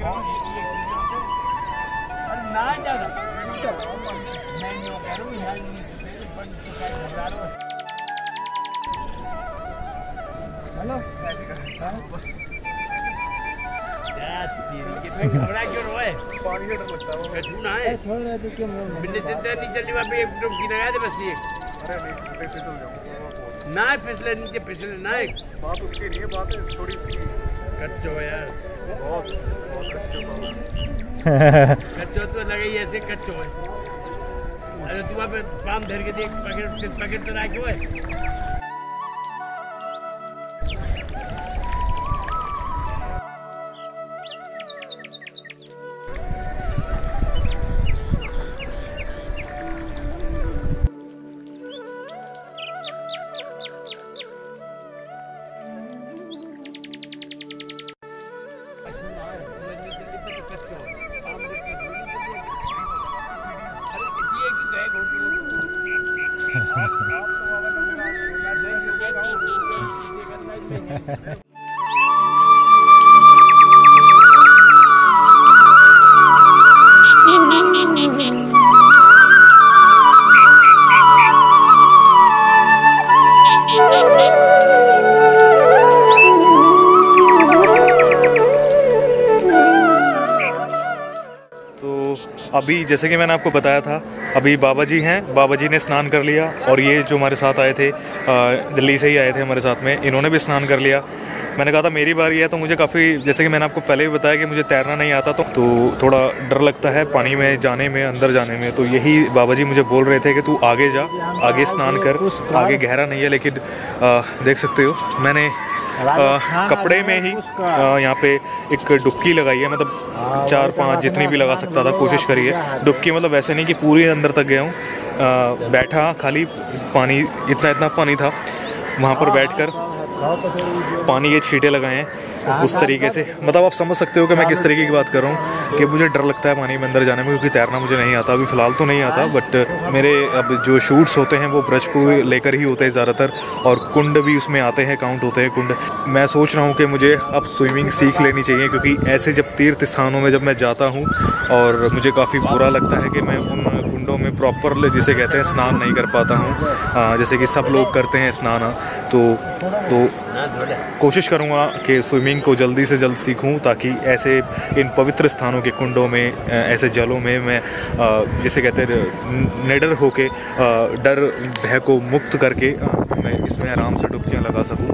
घबरा क्यों रोए? पानी का डर लगता है वो। ना है छोड़ तो क्यों बिल्ली चिंता नहीं चलनी वहाँ पे एक डुबकी लगा दे बस ये। अरे नहीं फिसल जाऊंगा ना फिसले नीचे फिसले ना एक बात उसकी नहीं है बात है थोड़ी सी कच्चो यार बहुत बहुत कच्चो कच्चो तो लगे ही ऐसे कच्चो है। अरे तू वहाँ पे पाम धर के देख पकड़ तो रखो है। अभी जैसे कि मैंने आपको बताया था, अभी बाबा जी हैं, बाबा जी ने स्नान कर लिया और ये जो हमारे साथ आए थे, दिल्ली से ही आए थे हमारे साथ में, इन्होंने भी स्नान कर लिया। मैंने कहा था मेरी बारी है, तो मुझे काफ़ी, जैसे कि मैंने आपको पहले भी बताया कि मुझे तैरना नहीं आता, तो थोड़ा डर लगता है पानी में जाने में, अंदर जाने में। तो यही बाबा जी मुझे बोल रहे थे कि तू आगे जा, आगे स्नान कर, आगे गहरा नहीं है। लेकिन देख सकते हो मैंने कपड़े में ही यहाँ पे एक डुबकी लगाई है, मतलब 4-5 जितनी भी लगा सकता था कोशिश करी है। डुबकी मतलब वैसे नहीं कि पूरी अंदर तक गया हूँ, बैठा खाली पानी, इतना पानी था, वहाँ पर बैठकर पानी के छींटे लगाए हैं उस तरीके से। मतलब आप समझ सकते हो कि मैं किस तरीके की बात कर रहा हूँ कि मुझे डर लगता है पानी में अंदर जाने में, क्योंकि तैरना मुझे नहीं आता। अभी फ़िलहाल तो नहीं आता, बट मेरे अब जो शूट्स होते हैं वो ब्रज को लेकर ही होते हैं ज़्यादातर, और कुंड भी उसमें आते हैं, काउंट होते हैं कुंड। मैं सोच रहा हूँ कि मुझे अब स्विमिंग सीख लेनी चाहिए, क्योंकि ऐसे जब तीर्थ स्थानों में जब मैं जाता हूँ और मुझे काफ़ी बुरा लगता है कि मैं उन कुंडों में प्रॉपर, जिसे कहते हैं, स्नान नहीं कर पाता हूँ, जैसे कि सब लोग करते हैं स्नान। तो कोशिश करूँगा कि स्विमिंग को जल्दी से जल्द सीखूं, ताकि ऐसे इन पवित्र स्थानों के कुंडों में, ऐसे जलों में मैं जिसे कहते हैं निडर होके, डर भय को मुक्त करके मैं इसमें आराम से डुबकियां लगा सकूं।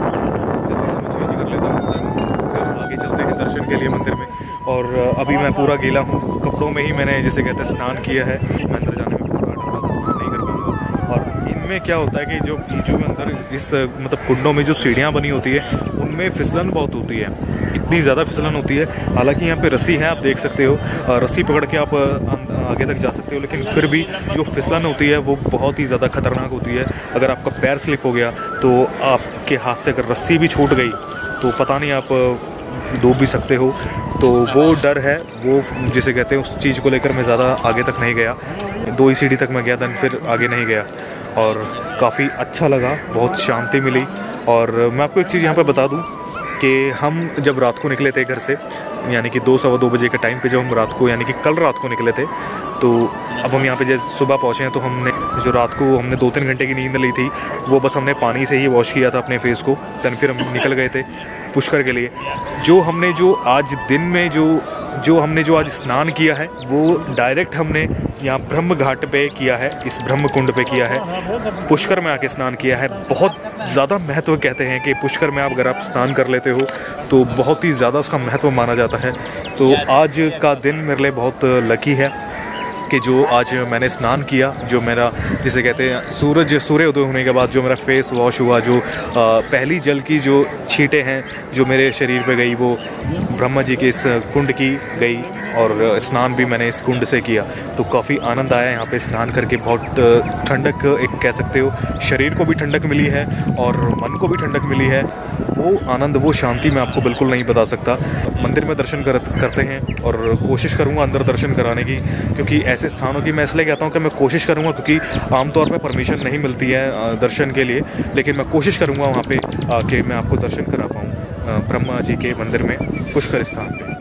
जल्दी से मैं चेंज कर लेता हूं, फिर आगे चलते हैं दर्शन के लिए मंदिर में। और अभी मैं पूरा गीला हूँ, कपड़ों में ही मैंने जिसे कहते हैं स्नान किया है। मैं अंदर जाने में पूरा डर रहा था, स्नान नहीं कर पाऊँगा। और इनमें क्या होता है कि जो अंदर इस मतलब कुंडों में जो सीढ़ियाँ बनी होती है, उनमें फिसलन बहुत होती है, इतनी ज़्यादा फिसलन होती है। हालांकि यहाँ पे रस्सी है, आप देख सकते हो, रस्सी पकड़ के आप आगे तक जा सकते हो, लेकिन फिर भी जो फिसलन होती है वो बहुत ही ज़्यादा खतरनाक होती है। अगर आपका पैर स्लिप हो गया तो आपके हाथ से अगर रस्सी भी छूट गई तो पता नहीं, आप डूब भी सकते हो। तो वो डर है, वो जिसे कहते हैं, उस चीज़ को लेकर मैं ज़्यादा आगे तक नहीं गया। 2 ही सीढ़ी तक मैं गया था, फिर आगे नहीं गया। और काफ़ी अच्छा लगा, बहुत शांति मिली। और मैं आपको एक चीज़ यहाँ पे बता दूँ कि हम जब रात को निकले थे घर से, यानी कि 2-2:15 बजे के टाइम पे जब हम रात को, यानी कि कल रात को निकले थे, तो अब हम यहाँ पे जैसे सुबह पहुँचे हैं, तो हमने जो रात को हमने 2-3 घंटे की नींद ली थी, वो बस हमने पानी से ही वॉश किया था अपने फेस को। दैन फिर हम निकल गए थे पुष्कर के लिए। जो आज दिन में जो हमने आज स्नान किया है, वो डायरेक्ट हमने यहाँ ब्रह्म घाट पे किया है, इस ब्रह्म कुंड पे किया है, पुष्कर में आके स्नान किया है। बहुत ज़्यादा महत्व कहते हैं कि पुष्कर में अगर आप स्नान कर लेते हो तो बहुत ही ज़्यादा उसका महत्व माना जाता है। तो आज का दिन मेरे लिए बहुत लकी है कि जो आज मैंने स्नान किया, जो मेरा जिसे कहते हैं सूर्य उदय होने के बाद जो मेरा फेस वॉश हुआ, जो पहली जल की जो छींटें हैं जो मेरे शरीर पे गई, वो ब्रह्मा जी के इस कुंड की गई, और स्नान भी मैंने इस कुंड से किया। तो काफ़ी आनंद आया यहाँ पे स्नान करके। बहुत ठंडक, एक कह सकते हो, शरीर को भी ठंडक मिली है और मन को भी ठंडक मिली है। वो आनंद, वो शांति मैं आपको बिल्कुल नहीं बता सकता। मंदिर में दर्शन करते हैं और कोशिश करूँगा अंदर दर्शन कराने की, क्योंकि ऐसे स्थानों की मैं इसलिए कहता हूँ कि मैं कोशिश करूँगा, क्योंकि आमतौर पर परमिशन नहीं मिलती है दर्शन के लिए, लेकिन मैं कोशिश करूँगा वहाँ पे आके मैं आपको दर्शन करा पाऊँ ब्रह्मा जी के मंदिर में, पुष्कर स्थान पे।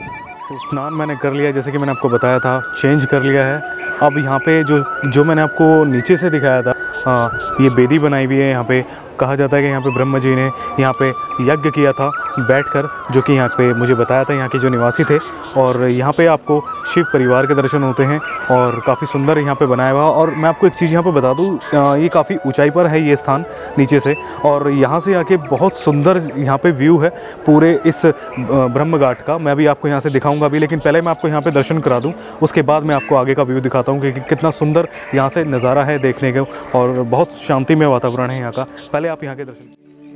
स्नान मैंने कर लिया, जैसे कि मैंने आपको बताया था, चेंज कर लिया है। अब यहाँ पे जो मैंने आपको नीचे से दिखाया था, ये बेदी बनाई हुई है। यहाँ पे कहा जाता है कि यहाँ पे ब्रह्मा जी ने यहाँ पे यज्ञ किया था बैठकर, जो कि यहाँ पे मुझे बताया था यहाँ के जो निवासी थे। और यहाँ पे आपको शिव परिवार के दर्शन होते हैं और काफ़ी सुंदर यहाँ पे बनाया हुआ। और मैं आपको एक चीज़ यहाँ पे बता दूँ, ये काफ़ी ऊंचाई पर है ये स्थान नीचे से, और यहाँ से आके बहुत सुंदर यहाँ पे व्यू है पूरे इस ब्रह्म घाट का। मैं अभी आपको यहाँ से दिखाऊंगा अभी, लेकिन पहले मैं आपको यहाँ पे दर्शन करा दूँ, उसके बाद मैं आपको आगे का व्यू दिखाता हूँ कि कितना सुंदर यहाँ से नज़ारा है देखने का, और बहुत शांतिमय वातावरण है यहाँ का। पहले आप यहाँ के दर्शन।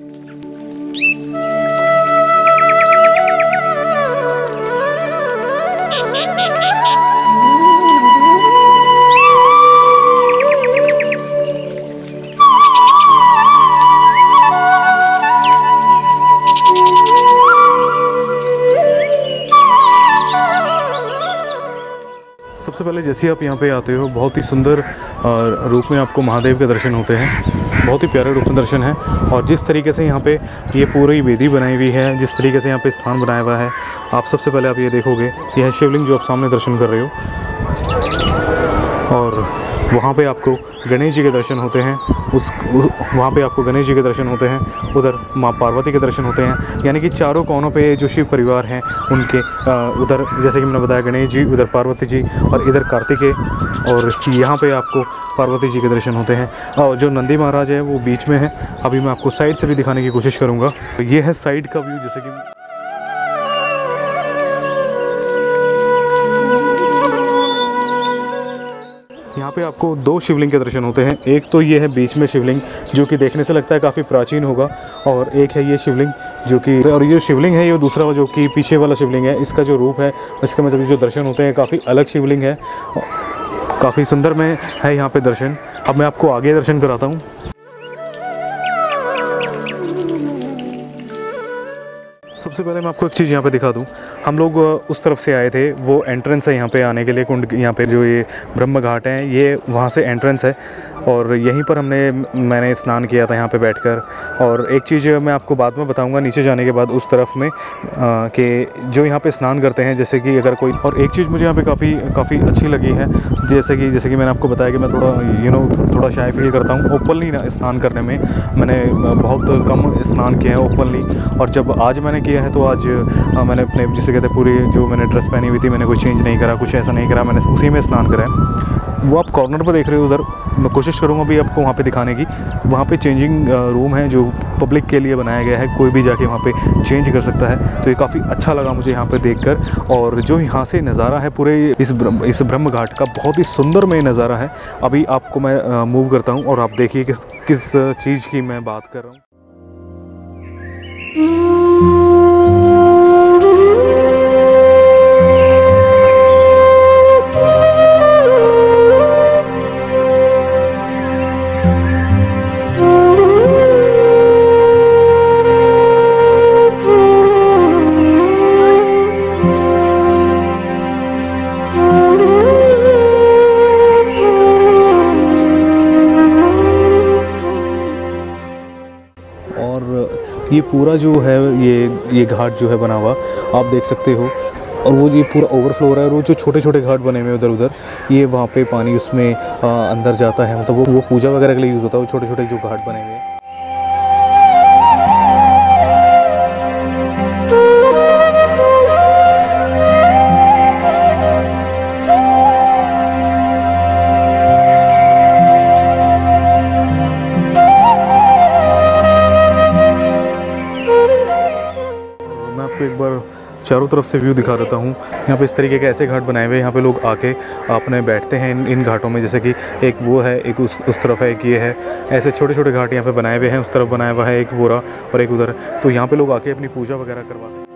सबसे पहले जैसे आप यहाँ पे आते हो, बहुत ही सुंदर रूप में आपको महादेव के दर्शन होते हैं। बहुत ही प्यारे रूप में दर्शन है। और जिस तरीके से यहाँ पे ये पूरी वेदी बनाई हुई है, जिस तरीके से यहाँ पे स्थान बनाया हुआ है, आप सबसे पहले आप ये देखोगे, यह शिवलिंग जो आप सामने दर्शन कर रहे हो, और वहाँ पे आपको गणेश जी के दर्शन होते हैं। वहाँ पे आपको गणेश जी के दर्शन होते हैं, उधर माँ पार्वती के दर्शन होते हैं। यानी कि चारों कोनों पे जो शिव परिवार हैं उनके उधर, जैसे कि मैंने बताया, गणेश जी, उधर पार्वती जी, और इधर कार्तिकेय, और यहाँ पे आपको पार्वती जी के दर्शन होते हैं। और जो नंदी महाराज है वो बीच में है। अभी मैं आपको साइड से भी दिखाने की कोशिश करूँगा। ये है साइड का व्यू, जैसे कि यहाँ पे आपको दो शिवलिंग के दर्शन होते हैं। एक तो ये है बीच में शिवलिंग, जो कि देखने से लगता है काफ़ी प्राचीन होगा, और एक है ये शिवलिंग जो कि, और ये शिवलिंग है, ये दूसरा जो कि पीछे वाला शिवलिंग है, इसका जो रूप है, इसका मतलब जो दर्शन होते हैं काफ़ी अलग शिवलिंग है, काफ़ी सुंदर में है यहाँ पे दर्शन। अब मैं आपको आगे दर्शन कराता हूँ। सबसे पहले मैं आपको एक चीज़ यहाँ पे दिखा दूँ। हम लोग उस तरफ से आए थे, वो एंट्रेंस है यहाँ पे आने के लिए, कुंड, यहाँ पे जो ये ब्रह्म घाट है, ये वहाँ से एंट्रेंस है, और यहीं पर मैंने स्नान किया था यहाँ पे बैठकर। और एक चीज़ मैं आपको बाद में बताऊँगा नीचे जाने के बाद, उस तरफ में कि जो यहाँ पे स्नान करते हैं, जैसे कि अगर कोई, और एक चीज़ मुझे यहाँ पे काफ़ी अच्छी लगी है, जैसे कि मैंने आपको बताया कि मैं थोड़ा थोड़ा शाय फील करता हूँ ओपनली स्नान करने में। मैंने बहुत कम स्नान किया है ओपनली, और जब आज मैंने किया है तो आज मैंने अपने, जिसे कहते हैं, पूरी जो मैंने ड्रेस पहनी हुई थी, मैंने कोई चेंज नहीं करा, कुछ ऐसा नहीं करा, मैंने उसी में स्नान करा है। वो आप कॉर्नर पर देख रहे हो उधर, मैं कोशिश करूँगा भी आपको वहाँ पे दिखाने की। वहाँ पे चेंजिंग रूम है जो पब्लिक के लिए बनाया गया है, कोई भी जाके वहाँ पे चेंज कर सकता है। तो ये काफ़ी अच्छा लगा मुझे यहाँ पे देखकर, और जो यहाँ से नज़ारा है पूरे इस ब्रह्म घाट का, बहुत ही सुंदर में नज़ारा है। अभी आपको मैं मूव करता हूँ और आप देखिए किस चीज़ की मैं बात कर रहा हूँ। ये पूरा जो है, ये घाट जो है बना हुआ, आप देख सकते हो, और वो ये पूरा ओवरफ्लो हो रहा है। और वो जो छोटे छोटे घाट बने हुए उधर उधर, ये वहाँ पे पानी उसमें अंदर जाता है, मतलब वो पूजा वगैरह के लिए यूज़ होता है, वो छोटे छोटे जो घाट बने हुए हैं। एक बार चारों तरफ से व्यू दिखा देता हूँ। यहाँ पे इस तरीके के ऐसे घाट बनाए हुए हैं, यहाँ पे लोग आके अपने बैठते हैं इन घाटों में। जैसे कि एक वो है, एक उस तरफ है, एक ये है, ऐसे छोटे छोटे घाट यहाँ पे बनाए हुए हैं। उस तरफ बनाया हुआ है एक बोरा और एक उधर, तो यहाँ पे लोग आके अपनी पूजा वगैरह करवाते हैं।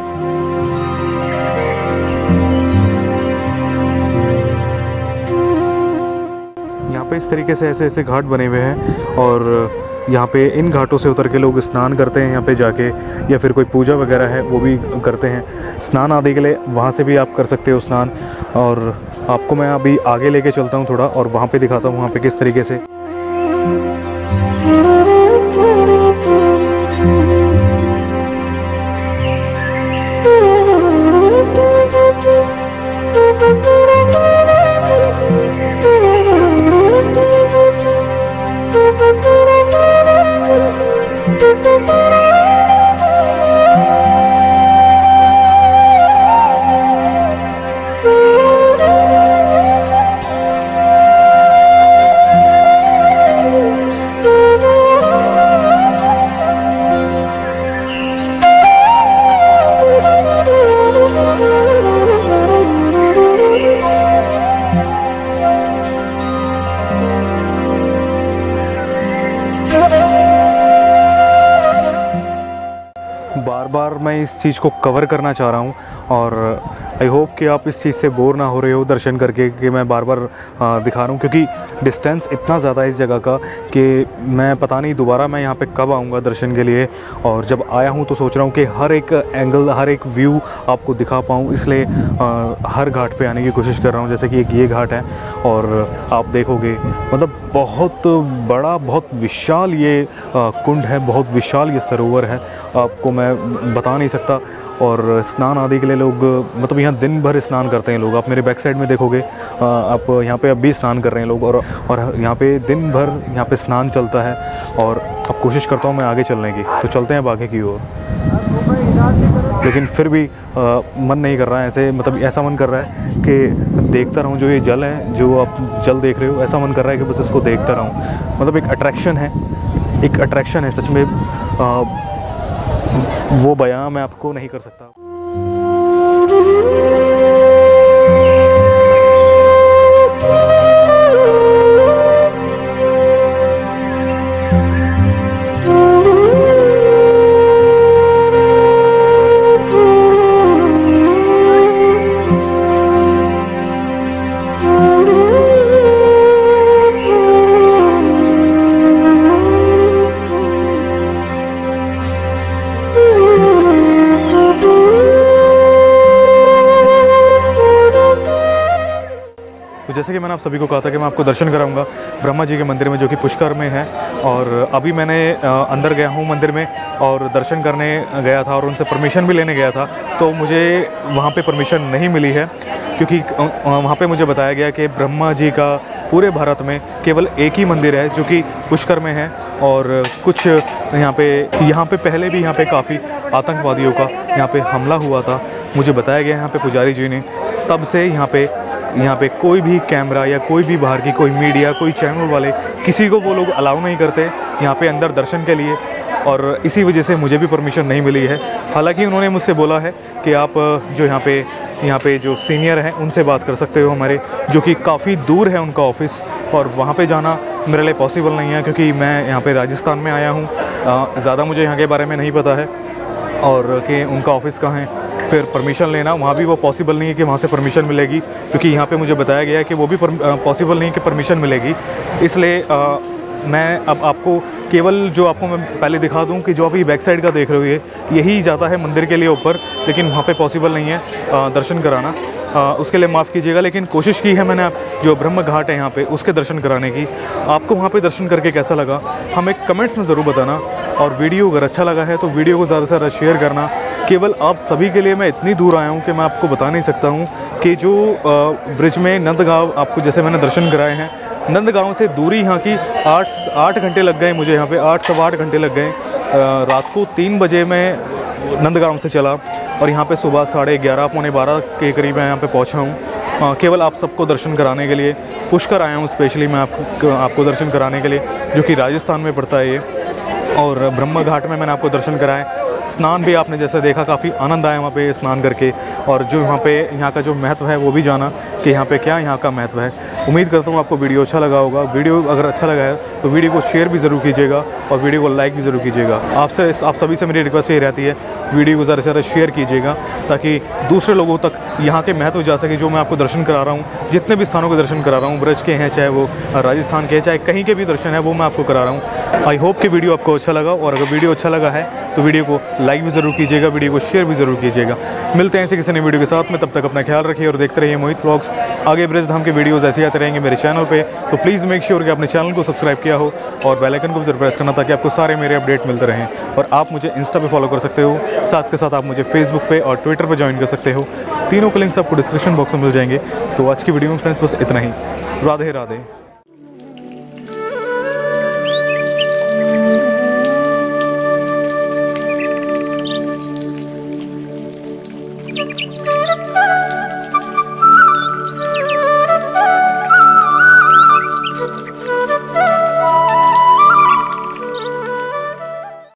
यहाँ पे इस तरीके से ऐसे ऐसे घाट बने हुए हैं, और यहाँ पे इन घाटों से उतर के लोग स्नान करते हैं यहाँ पे जाके, या फिर कोई पूजा वगैरह है वो भी करते हैं। स्नान आदि के लिए वहाँ से भी आप कर सकते हो स्नान। और आपको मैं अभी आगे लेके चलता हूँ थोड़ा, और वहाँ पे दिखाता हूँ वहाँ पे किस तरीके से। इस चीज़ को कवर करना चाह रहा हूँ और आई होप कि आप इस चीज़ से बोर ना हो रहे हो दर्शन करके कि मैं बार बार दिखा रहा हूँ, क्योंकि डिस्टेंस इतना ज़्यादा है इस जगह का कि मैं पता नहीं दोबारा मैं यहाँ पे कब आऊँगा दर्शन के लिए। और जब आया हूँ तो सोच रहा हूँ कि हर एक एंगल, हर एक व्यू आपको दिखा पाऊँ, इसलिए हर घाट पे आने की कोशिश कर रहा हूँ। जैसे कि एक ये घाट है और आप देखोगे मतलब बहुत बड़ा, बहुत विशाल ये कुंड है, बहुत विशाल ये सरोवर है, आपको मैं बता नहीं सकता। और स्नान आदि के लिए लोग मतलब यहाँ दिन भर स्नान करते हैं लोग। आप मेरे बैक साइड में देखोगे, आप यहाँ पे अभी स्नान कर रहे हैं लोग और यहाँ पे दिन भर यहाँ पे स्नान चलता है। और अब कोशिश करता हूँ मैं आगे चलने की, तो चलते हैं अब आगे की ओर। लेकिन फिर भी मन नहीं कर रहा है ऐसे, मतलब ऐसा मन कर रहा है कि देखता रहूं। जो ये जल है, जो आप जल देख रहे हो, ऐसा मन कर रहा है कि बस इसको देखता रहूं। मतलब एक अट्रैक्शन है, एक अट्रैक्शन है सच में, वो बयां मैं आपको नहीं कर सकता। तो जैसे कि मैंने आप सभी को कहा था कि मैं आपको दर्शन कराऊंगा ब्रह्मा जी के मंदिर में, जो कि पुष्कर में है। और अभी मैंने अंदर गया हूँ मंदिर में और दर्शन करने गया था और उनसे परमिशन भी लेने गया था, तो मुझे वहाँ पे परमिशन नहीं मिली है, क्योंकि वहाँ पे मुझे बताया गया कि ब्रह्मा जी का पूरे भारत में केवल एक ही मंदिर है जो कि पुष्कर में है। और कुछ यहाँ पे पहले भी यहाँ पे काफ़ी आतंकवादियों का यहाँ पे हमला हुआ था, मुझे बताया गया यहाँ पे पुजारी जी ने। तब से यहाँ पे कोई भी कैमरा या कोई भी बाहर की कोई मीडिया, कोई चैनल वाले, किसी को वो लोग अलाउ नहीं करते यहाँ पे अंदर दर्शन के लिए। और इसी वजह से मुझे भी परमिशन नहीं मिली है। हालांकि उन्होंने मुझसे बोला है कि आप जो यहाँ पे जो सीनियर हैं उनसे बात कर सकते हो हमारे, जो कि काफ़ी दूर है उनका ऑफिस, और वहाँ पे जाना मेरे लिए पॉसिबल नहीं है, क्योंकि मैं यहाँ पे राजस्थान में आया हूँ। ज़्यादा मुझे यहाँ के बारे में नहीं पता है और कि उनका ऑफिस कहाँ है। फिर परमिशन लेना वहाँ भी वो पॉसिबल नहीं है कि वहाँ से परमिशन मिलेगी, क्योंकि यहाँ पे मुझे बताया गया है कि वो भी पॉसिबल नहीं कि परमिशन मिलेगी। इसलिए मैं अब आपको केवल जो आपको मैं पहले दिखा दूं कि जो आप ये बैक साइड का देख रहे हो यही जाता है मंदिर के लिए ऊपर, लेकिन वहाँ पे पॉसिबल नहीं है दर्शन कराना। उसके लिए माफ़ कीजिएगा, लेकिन कोशिश की है मैंने जो ब्रह्म घाट है यहाँ पे उसके दर्शन कराने की। आपको वहाँ पे दर्शन करके कैसा लगा हमें कमेंट्स में ज़रूर बताना, और वीडियो अगर अच्छा लगा है तो वीडियो को ज़्यादा से ज़्यादा शेयर करना। केवल आप सभी के लिए मैं इतनी दूर आया हूँ कि मैं आपको बता नहीं सकता हूँ कि जो ब्रिज में नंदगांव आपको जैसे मैंने दर्शन कराए हैं, नंदगांव से दूरी यहाँ की 8 घंटे लग गए मुझे, यहाँ पे 8 सवा 8 घंटे लग गए। रात को 3 बजे मैं नंदगांव से चला और यहाँ पे सुबह 11:30 पौने 12 के करीब मैं यहाँ पे पहुँचा हूँ, केवल आप सबको दर्शन कराने के लिए। पुष्कर आया हूँ स्पेशली मैं आपको दर्शन कराने के लिए, जो कि राजस्थान में पड़ता है ये। और ब्रह्म घाट में मैंने आपको दर्शन कराए। स्नान भी आपने जैसे देखा, काफ़ी आनंद आया वहाँ पे स्नान करके, और जो यहाँ का जो महत्व है वो भी जाना कि यहाँ पे क्या यहाँ का महत्व है। उम्मीद करता हूँ आपको वीडियो अच्छा लगा होगा। वीडियो अगर अच्छा लगा है तो वीडियो को शेयर भी ज़रूर कीजिएगा और वीडियो को लाइक भी ज़रूर कीजिएगा। आप सभी से मेरी रिक्वेस्ट ये रहती है, वीडियो को ज़्यादा से ज़्यादा शेयर कीजिएगा ताकि दूसरे लोगों तक यहाँ के महत्व जा सके, जो मैं आपको दर्शन करा रहा हूँ। जितने भी स्थानों के दर्शन करा रहा हूँ, ब्रज के हैं, चाहे वो राजस्थान के, चाहे कहीं के भी दर्शन है, वो मैं आपको करा रहा हूँ। आई होप कि वीडियो आपको अच्छा लगा, और अगर वीडियो अच्छा लगा है तो वीडियो को लाइक भी ज़रूर कीजिएगा, वीडियो को शेयर भी ज़रूर कीजिएगा। मिलते हैं ऐसे किसी नई वीडियो के साथ में, तब तक अपना ख्याल रखिए और देखते रहिए मोहित व्लॉग्स। आगे ब्रज धाम के वीडियोज़ ऐसे आते रहेंगे मेरे चैनल पे, तो प्लीज़ मेक श्योर कि आपने चैनल को सब्सक्राइब किया हो और बेल आइकन को भी जरूर प्रेस करना, ताकि आपको सारे मेरे अपडेट मिलते रहें। और आप मुझे इंस्टा पे फॉलो कर सकते हो, साथ के साथ आप मुझे फेसबुक पे और ट्विटर पे ज्वाइन कर सकते हो। तीनों के लिंक्स आपको डिस्क्रिप्शन बॉक्स में मिल जाएंगे। तो आज की वीडियो में फ्रेंड्स बस इतना ही। राधे राधे।